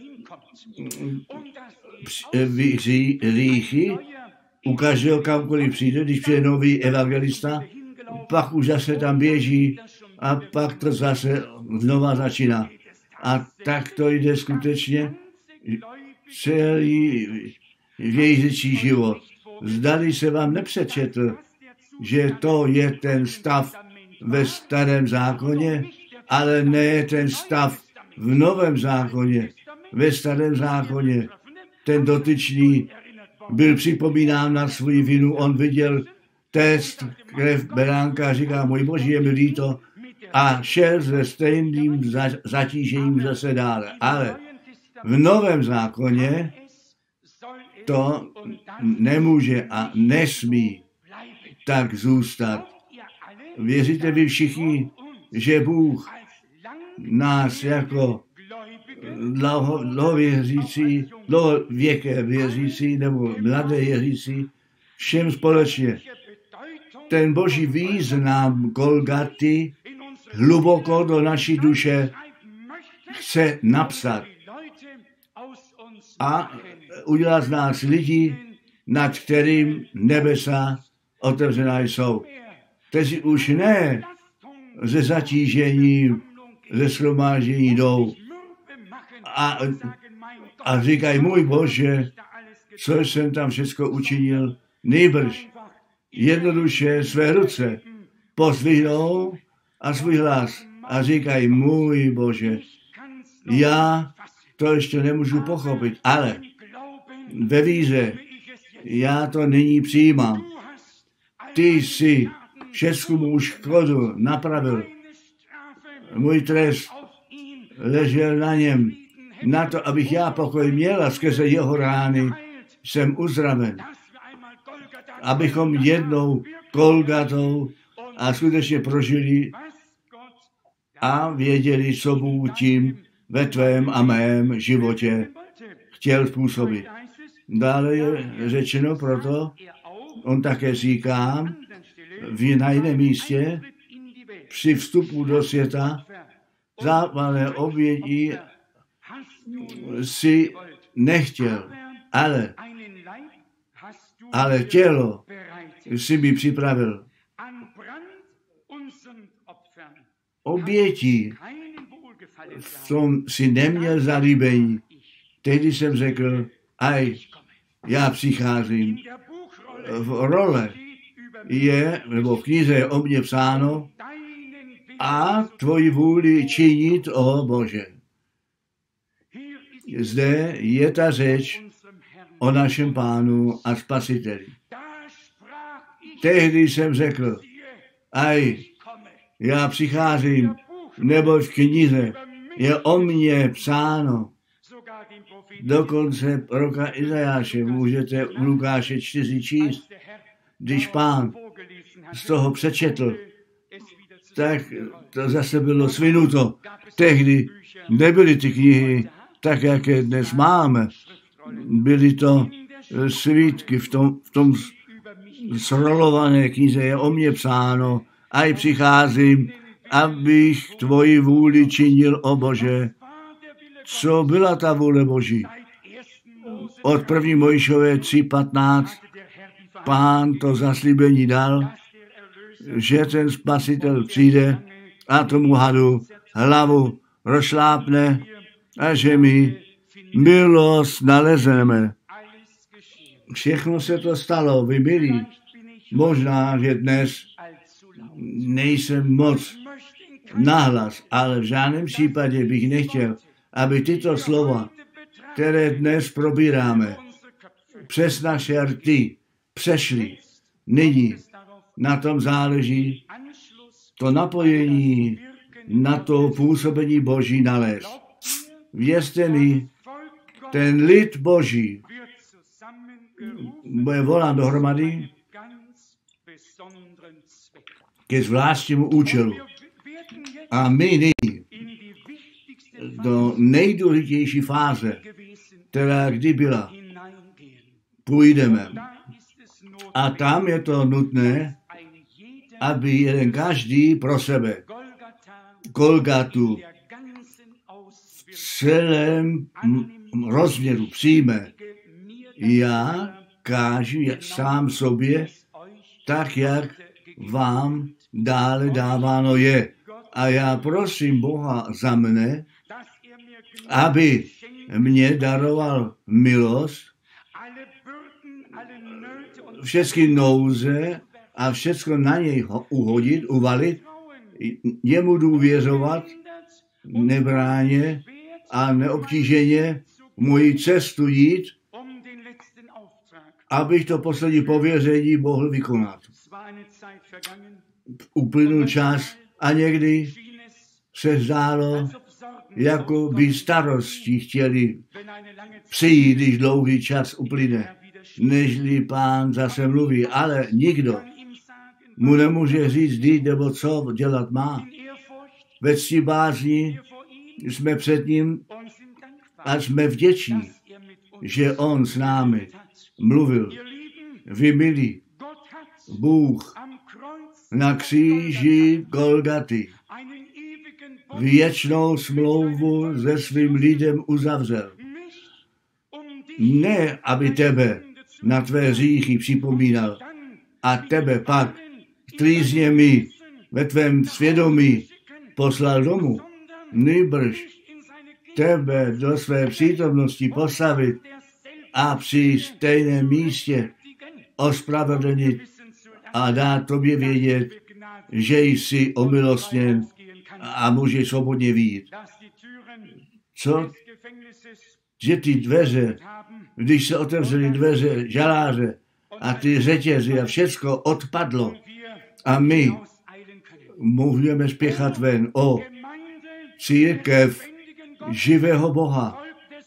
hříchy, u každého kamkoliv přijde, když přijde nový evangelista, pak už zase tam běží a pak to zase znova začíná. A tak to jde skutečně celý věřící život. Zdali se vám nepřečetl, že to je ten stav ve starém zákoně, ale ne ten stav v novém zákoně. Ve starém zákoně ten dotyčný byl připomínán na svou vinu, on viděl test, krev beránka, říká, můj Boží, je mi líto, a šel se stejným zatížením zase dále. Ale v novém zákoně to nemůže a nesmí tak zůstat. Věříte vy všichni, že Bůh nás jako dlouhověřící, dlouhověké věřící nebo mladé věřící, všem společně ten boží význam Golgaty hluboko do naší duše chce napsat a udělat z nás lidi, nad kterým nebesa otevřená jsou. Kteří už ne ze zatížení, ze shromáždění jdou a, a říkají, můj Bože, co jsem tam všechno učinil, nejbrž jednoduše své ruce pozdvihnou a svůj hlas a říkají, můj Bože, já to ještě nemůžu pochopit, ale ve víře já to nyní přijímám. Ty jsi všechnu mou škodu napravil. Můj trest ležel na něm, na to, abych já pokoj měl a skrze jeho rány jsem uzdraven. Abychom jednou Golgatou a skutečně prožili a věděli, co Bůh tím ve tvém a mém životě chtěl způsobit. Dále je řečeno proto, on také říká v na jiném místě, při vstupu do světa zápalné oběti si nechtěl, ale, ale tělo si mi připravil. Oběti v tom si neměl zalíbení. Tehdy jsem řekl, aj, já přicházím. V role je, nebo v knize je o mně psáno, a tvoji vůli činit, o Bože. Zde je ta řeč o našem Pánu a Spasiteli. Tehdy jsem řekl, aj, já přicházím, nebo v knize je o mně psáno. Dokonce proroka Izajáše můžete v Lukáše čtyři číst. Když Pán z toho přečetl, tak to zase bylo svinuto. Tehdy nebyly ty knihy tak, jak je dnes máme. Byly to svítky v tom, v tom srolované knize je o mně psáno, aj přicházím, abych tvoji vůli činil, o Bože. Co byla ta vůle Boží? Od první Mojžíšové tři patnáct Pán to zaslíbení dal, že ten Spasitel přijde a tomu hadu hlavu rozšlápne a že my milost nalezneme. Všechno se to stalo, vy milí. Možná, že dnes nejsem moc nahlas, ale v žádném případě bych nechtěl, aby tyto slova, které dnes probíráme, přes naše rty přešly. Nyní na tom záleží to napojení na to působení Boží nalézt. Věřte mi, ten lid Boží bude volán dohromady ke zvláštnímu účelu. A my nyní do nejdůležitější fáze, která kdy byla, půjdeme. A tam je to nutné, aby jeden každý pro sebe Golgatu v celém rozměru přijme. Já kážu sám sobě, tak jak vám dále dáváno je. A já prosím Boha za mne, aby mě daroval milost, všechny nouze a všechno na něj uhodit, uvalit, jemu důvěřovat, nebráně a neobtíženě moji cestu jít, abych to poslední pověření mohl vykonat. Uplynul čas a někdy se zdálo, jako by starosti chtěli přijít, když dlouhý čas uplyne, nežli Pán zase mluví, ale nikdo mu nemůže říct, kdy nebo co dělat má. Ve cti bázni jsme před ním a jsme vděční, že on s námi mluvil. Vy milí, Bůh na kříži Golgaty věčnou smlouvu se svým lidem uzavřel. Ne, aby tebe na tvé hříchy připomínal a tebe pak trýzněmi ve tvém svědomí poslal domů, nýbrž tebe do své přítomnosti postavit a při stejném místě ospravedlnit a dát tobě vědět, že jsi omilostněn a můžeš svobodně vyjít. Co? Že ty dveře, když se otevřely dveře žaláře a ty řetězy a všecko odpadlo a my můžeme spěchat ven o církev živého Boha,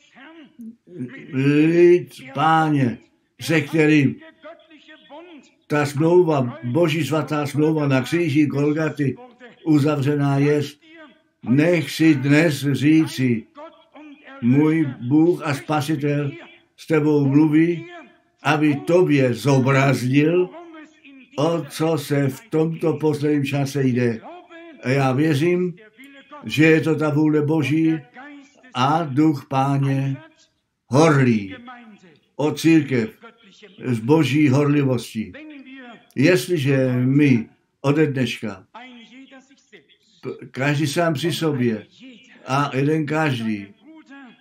lid Páně, se kterým ta smlouva, Boží svatá smlouva na kříži Golgaty uzavřená je. Nech si dnes říci, můj Bůh a Spasitel s tebou mluví, aby tobě zobraznil, o co se v tomto posledním čase jde. A já věřím, že je to ta vůle Boží a duch Páně horlí o církev z Boží horlivosti. Jestliže my ode dneška, každý sám při sobě a jeden každý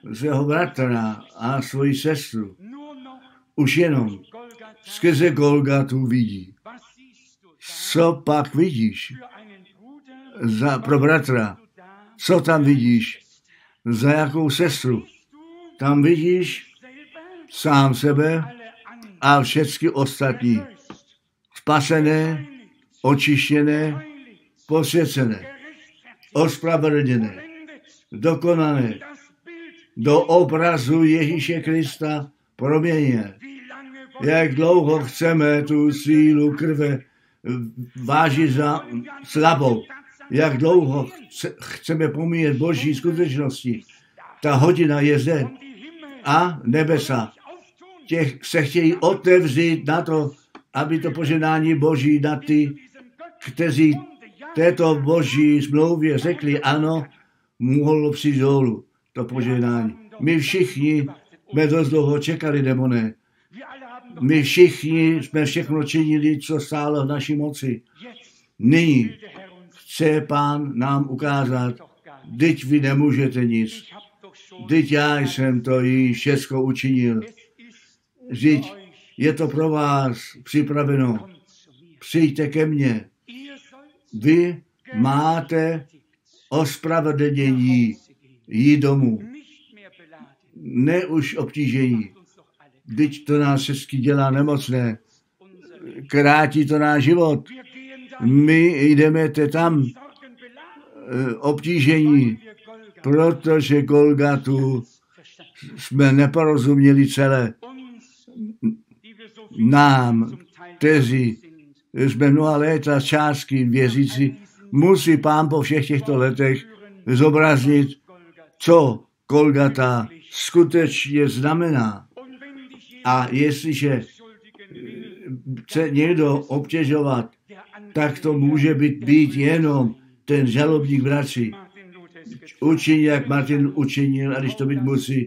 svého bratra a svoji sestru. Už jenom skrze Golgatu vidí. Co pak vidíš za, pro bratra? Co tam vidíš? Za jakou sestru? Tam vidíš sám sebe a všechny ostatní. Spasené, očištěné, posvěcené, ospravedlněné, dokonané, do obrazu Ježíše Krista proměněné. Jak dlouho chceme tu sílu krve vážit za slabou. Jak dlouho chceme pomíjet Boží skutečnosti. Ta hodina je zde. A nebesa těch se chtějí otevřít na to, aby to požehnání Boží na ty, kteří této Boží smlouvě řekli ano, mohlo přijít dolů to požehnání. My všichni jsme dost dlouho čekali, demoné. My všichni jsme všechno činili, co stálo v naší moci. Nyní chce Pán nám ukázat, vždyť vy nemůžete nic. Vždyť já jsem to již všechno učinil. Vždyť je to pro vás připraveno. Přijďte ke mně. Vy máte ospravedlnění jít domů. Ne už obtížení. Vždyť to nás všechny dělá nemocné. Krátí to náš život. My jdeme tam obtížení, protože Golgatu jsme neporozuměli celé. Nám, kteří jsme mnoha léta částky věřící, musí Pán po všech těchto letech zobraznit, co Golgata skutečně znamená. A jestliže chce někdo obtěžovat, tak to může být, být jenom ten žalobník bratří. Učinil, jak Martin učinil, a když to být musí,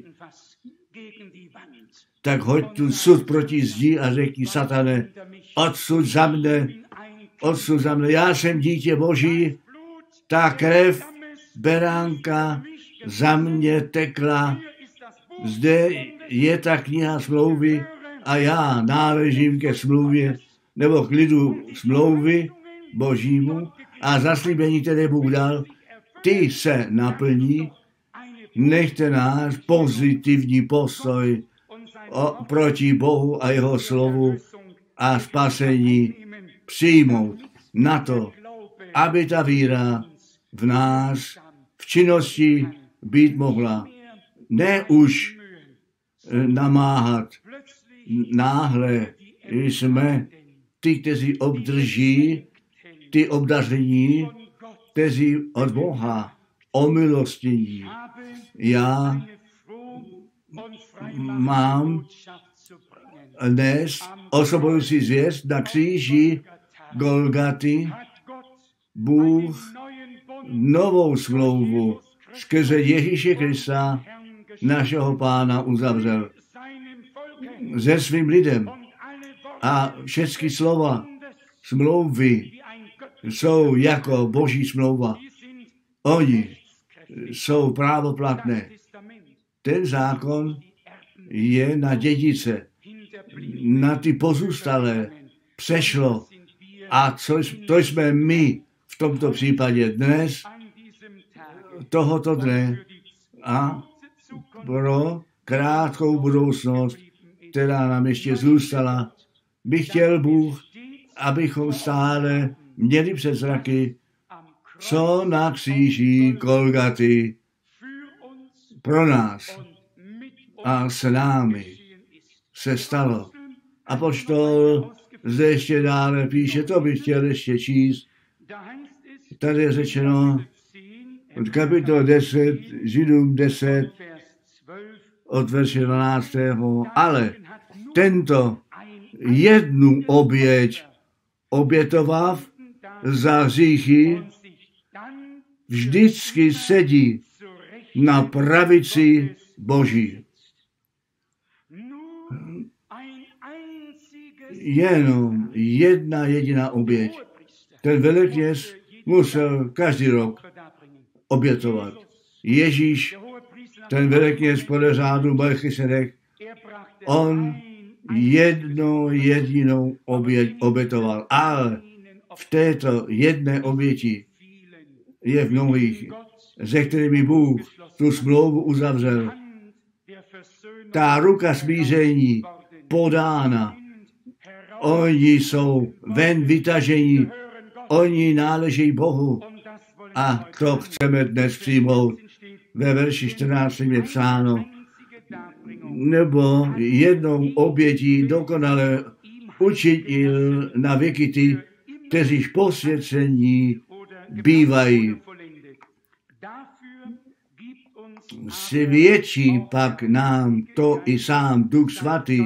tak hoď tu sud proti zdi a řekni, satane, odsud za mne, odsud za mne, já jsem dítě Boží, ta krev beránka za mě tekla, zde je ta kniha smlouvy a já náležím ke smlouvě, nebo k lidu smlouvy Božímu a zaslíbení, které Bůh dal, ty se naplní, nechte náš pozitivní postoj o, proti Bohu a jeho slovu a spasení přijmout na to, aby ta víra v nás v činnosti být mohla. Ne už namáhat. Náhle jsme ty, kteří obdrží ty obdaření, kteří od Boha omilostnění. Já mám dnes osobující zvěst na kříži Golgaty. Bůh novou smlouvu skrze Ježíše Krista, našeho Pána, uzavřel se svým lidem. A všechny slova smlouvy jsou jako Boží smlouva. Oni jsou právoplatné. Ten zákon je na dědice, na ty pozůstalé přešlo. A co, to jsme my v tomto případě dnes, tohoto dne a pro krátkou budoucnost, která nám ještě zůstala, by chtěl Bůh, abychom stále měli před zraky, co na kříži Golgaty pro nás a s námi se stalo. Apoštol zde ještě dále píše, to bych chtěl ještě číst. Tady je řečeno od kapitol deset, Židům deset, od verše dvanáctého Ale tento jednu oběť obětovav za hříchy vždycky sedí na pravici Boží. Jenom jedna jediná oběť. Ten velekněz musel každý rok obětovat. Ježíš ten velekněz podle řádu Melchisedek, on jedno jedinou oběť obětoval, ale v této jedné oběti je v mnohých, ze kterými Bůh tu smlouvu uzavřel. Ta ruka smíření podána, oni jsou ven vytažení, oni náleží Bohu a to chceme dnes přijmout. Ve verši čtrnáct je psáno, nebo jednou obětí dokonale učinil na věky ty, kteříž posvěcení bývají. Svědčí pak nám to i sám Duch Svatý.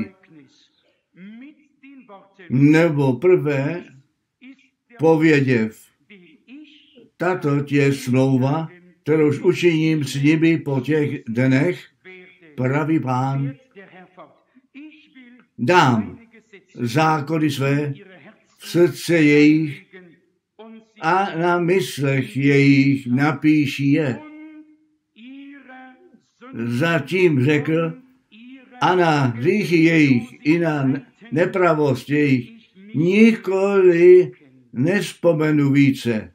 Nebo prvé pověděv, tato je smlouva, kterouž učiním s nimi po těch dnech, pravý Pán, dám zákony své v srdce jejich a na myslech jejich napíší je. Zatím řekl, a na hříchy jejich i na nepravost jejich nikoli nespomenu více.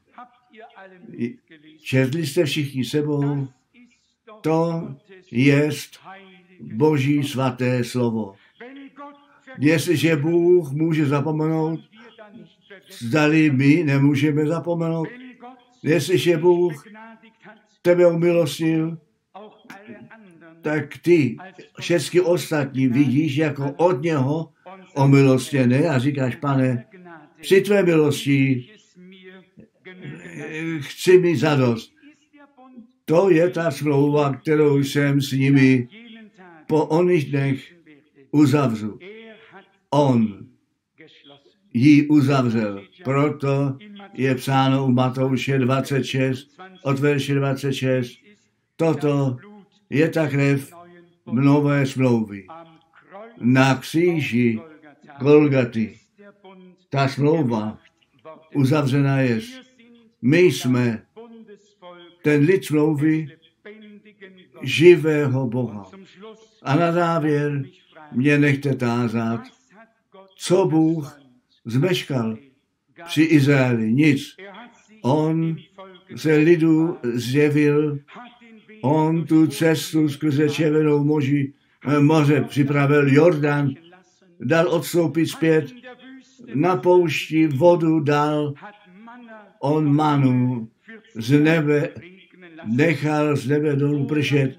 Četli jste všichni sebou, to jest Boží svaté slovo. Jestliže Bůh může zapomenout, zdali my nemůžeme zapomenout. Jestliže Bůh tebe umilostnil, tak ty všechny ostatní vidíš jako od něho omilostněné a říkáš, Pane, při tvé milosti chci mi zadost. To je ta smlouva, kterou jsem s nimi po oných dnech uzavřel. On ji uzavřel. Proto je psáno u Matouše dvacet šest, od verše dvacet šest. Toto je ta krev nové smlouvy. Na kříži Golgaty. Ta smlouva uzavřená je. My jsme ten lid smlouvy živého Boha. A na závěr mě nechte tázat, co Bůh zmeškal při Izraeli. Nic. On se lidu zjevil, on tu cestu skrze červenou moži, moře připravil Jordan, dal odstoupit zpět, na poušti vodu dal, on manu z nebe, nechal z nebe dolů pršet,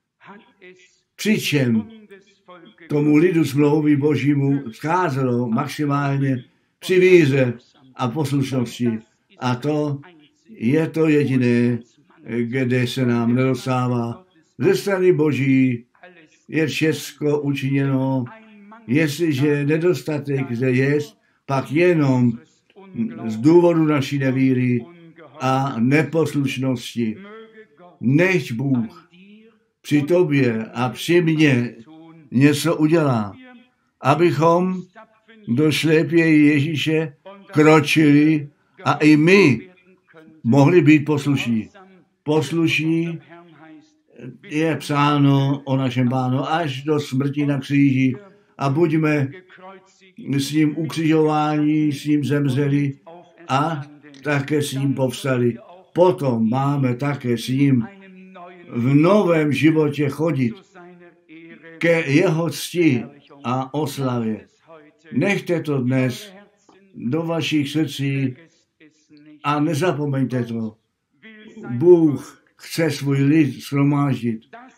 přičem tomu lidu smlouvy Božímu scházelo maximálně při víře a poslušnosti. A to je to jediné, kde se nám nedostává. Ze strany Boží je všechno učiněno, jestliže nedostatek zde je, pak jenom z důvodu naší nevíry a neposlušnosti. Nechť Bůh při tobě a při mně něco udělá, abychom do šlépě Ježíše kročili a i my mohli být poslušní. Poslušní je psáno o našem Pánu až do smrti na kříži a buďme s ním ukřižováni, s ním zemřeli a také s ním povstali. Potom máme také s ním v novém životě chodit ke jeho cti a oslavě. Nechte to dnes do vašich srdcí a nezapomeňte to. Bůh chce svůj lid shromáždit.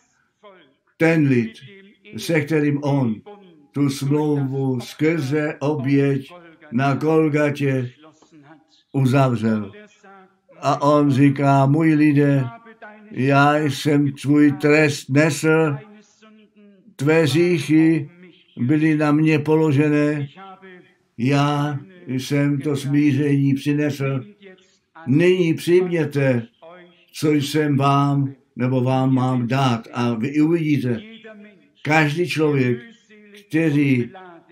Ten lid, se kterým on tu smlouvu skrze oběť na Golgatě uzavřel. A on říká, můj lidé, já jsem tvůj trest nesl, tvé hříchy byly na mě položené, já jsem to smíření přinesl. Nyní přijměte, co jsem vám nebo vám mám dát a vy uvidíte. Každý člověk, který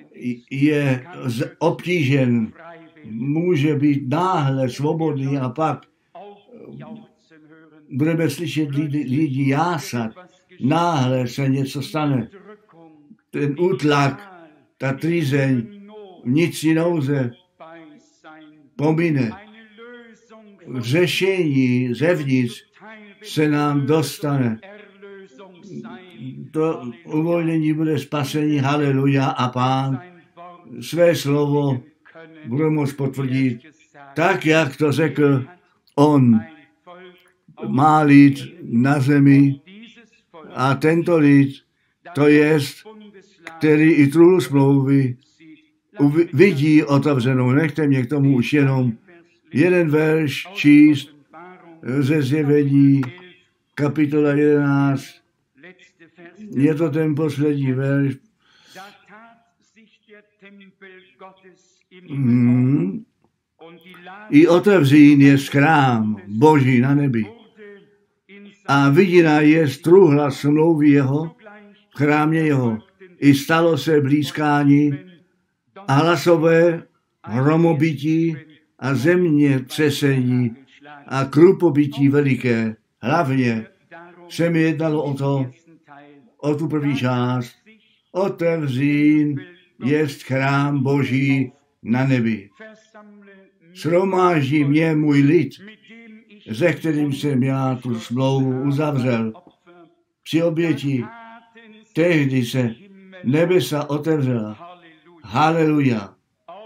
je obtížen, může být náhle svobodný a pak budeme slyšet lidi, lidi jásat, náhle se něco stane. Ten útlak, ta trýzeň, vnitřní nouze pomine. Řešení zevnitř se nám dostane. To uvolnění bude spasení, haleluja, a Pán své slovo bude moct potvrdit, tak, jak to řekl on. Má lid na zemi a tento lid, to jest, který i trůnu smlouvy vidí otevřenou. Nechte mě k tomu už jenom jeden verš číst ze Zjevení, kapitola jedenáct. Je to ten poslední verš. Hmm. I otevřín je chrám Boží na nebi. A vidina je truhla smlouvy jeho, v chrámě jeho. I stalo se blízkání a hlasové hromobití a země třesení a krupobytí veliké. Hlavně se mi jednalo o to, o tu první část. Otevřín jest chrám Boží na nebi. Shromáždí mě můj lid, ze kterým jsem já tu smlouvu uzavřel. Při oběti tehdy se nebesa otevřela. Haleluja.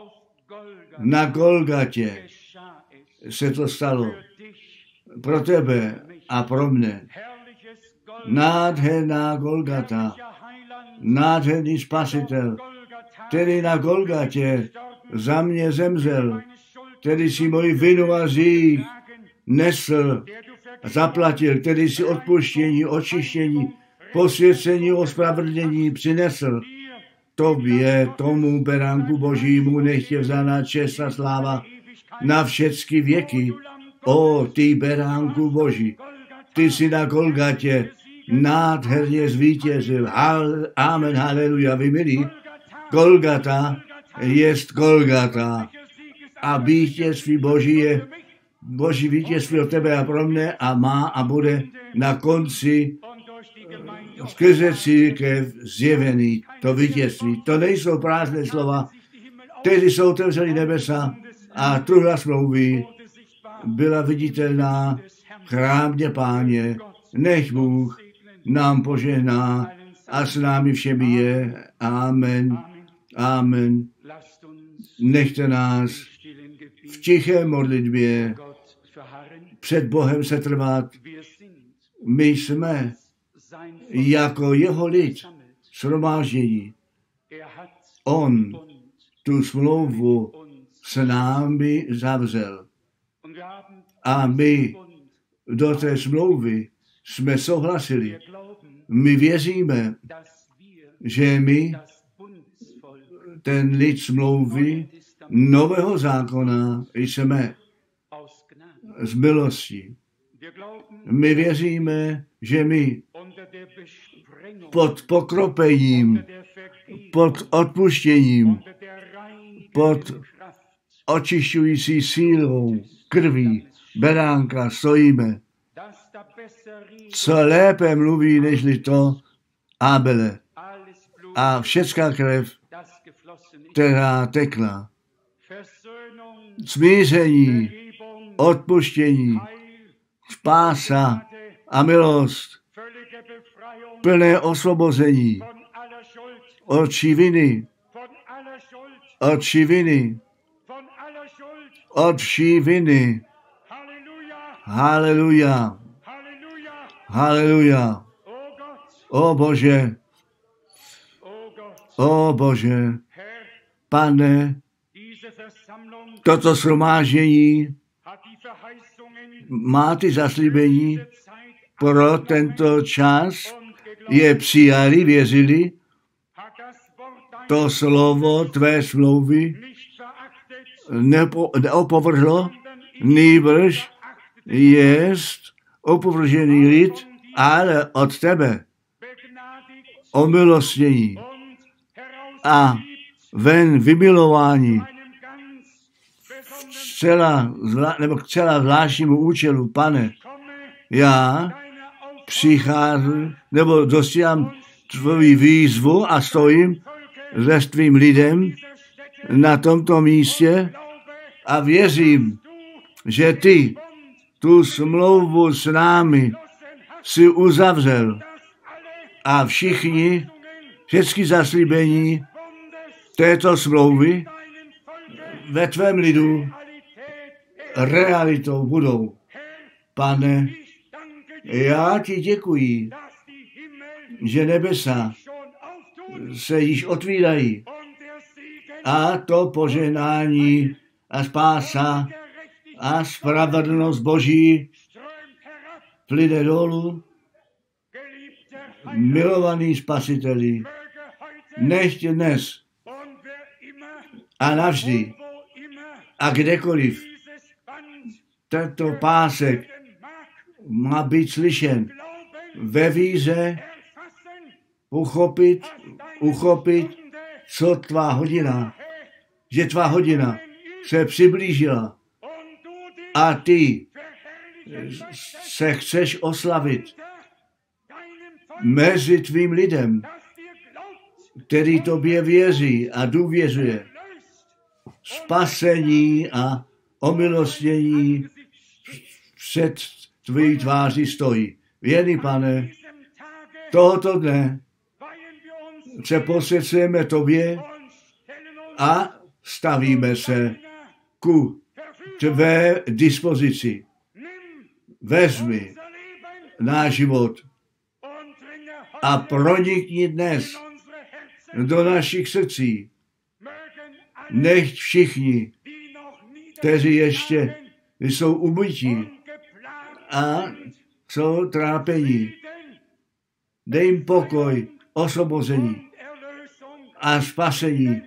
Na Golgatě se to stalo. Pro tebe a pro mne. Nádherná Golgata. Nádherný spasitel, který na Golgatě za mě zemřel, který si moji vinu a hřích nesl, zaplatil, který si odpuštění, očištění, posvěcení, ospravedlnění přinesl. Tobě, tomu beránku Božímu, nechtě vzaná čest a sláva na všechny věky. O, ty beránku Boží, ty jsi na Golgatě nádherně zvítězil. Hal, amen, haleluja, vy milí. Golgata jest Golgata. A vítězství Boží je Boží vítězství od tebe a pro mne a má a bude na konci skrze církev zjevený to vítězství. To nejsou prázdné slova. Tehdy jsou otevřely nebesa a truhla smlouvy byla viditelná v chrámě Páně. Nech Bůh nám požehná a s námi všemi je. Amen. Amen. Nechte nás v tiché modlitbě před Bohem se trvat. My jsme jako jeho lid shromáždění. On tu smlouvu s námi zavřel. A my do té smlouvy jsme souhlasili. My věříme, že my ten lid smlouvy nového zákona jsme z milosti. My věříme, že my pod pokropením, pod odpuštěním, pod očišťující sílou krví beránka stojíme. Co lépe mluví, nežli to Abele. A všecká krev, která tekla. Smíření, odpuštění, spása a milost, plné osvobození od vší viny, od vší viny, od vší viny. Haleluja. Haleluja. O Bože, o Bože, Pane, toto shromáždění má ty zaslíbení pro tento čas, je přijali, věřili, to slovo tvé smlouvy nepo, neopovrhlo, nýbrž jest opovržený lid, ale od tebe omilostnění a ven vymilování zcela, nebo k celá zvláštnímu účelu. Pane, já přicházím, nebo dostívám tvoji výzvu a stojím se tvým lidem na tomto místě a věřím, že ty tu smlouvu s námi si uzavřel a všichni, všechny zaslíbení této smlouvy ve tvém lidu realitou budou. Pane, já ti děkuji, že nebesa se již otvírají a to požehnání a spása a spravedlnost Boží plyne dolů. Milovaný Spasiteli, nechť dnes a navždy a kdekoliv tento pásek má být slyšen ve víře, uchopit, uchopit, co tvá hodina, že tvá hodina se přiblížila a ty se chceš oslavit mezi tvým lidem, který tobě věří a důvěřuje. Spasení a omilostnění před tvojí tváří stojí. Věrný Pane, tohoto dne se posvěcujeme tobě a stavíme se ku tvé dispozici. Vezmi náš život a pronikni dnes do našich srdcí. Nechť všichni, kteří ještě jsou umytí a jsou trápení, dej jim pokoj, osvobození a spasení.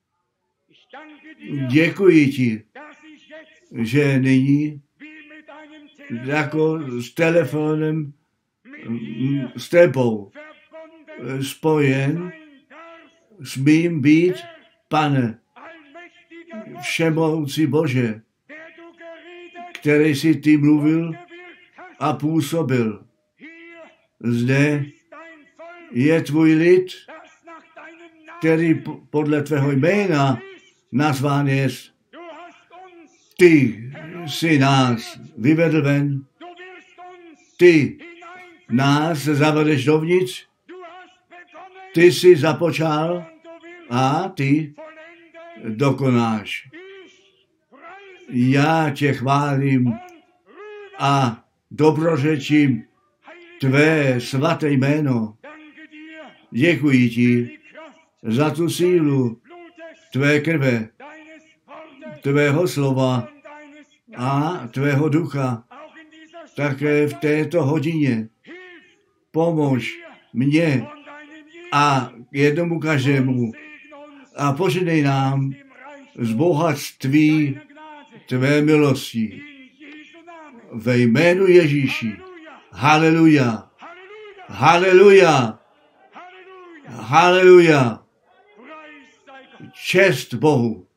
Děkuji ti, že nyní jako s telefonem s tebou spojen smím být, Pane, všemohoucí Bože, který jsi ty mluvil a působil. Zde je tvůj lid, který podle tvého jména nazván je. Ty jsi nás vyvedl ven, ty nás zavedeš dovnitř, ty jsi započal a ty dokonáš. Já tě chválím a dobrořečím tvé svaté jméno. Děkuji ti za tu sílu tvé krve, tvého slova a tvého ducha. Také v této hodině pomož mě a jednomu každému a poženej nám z bohatství tvé milosti. Ve jménu Ježíši. Haleluja. Haleluja. Haleluja. Čest Bohu.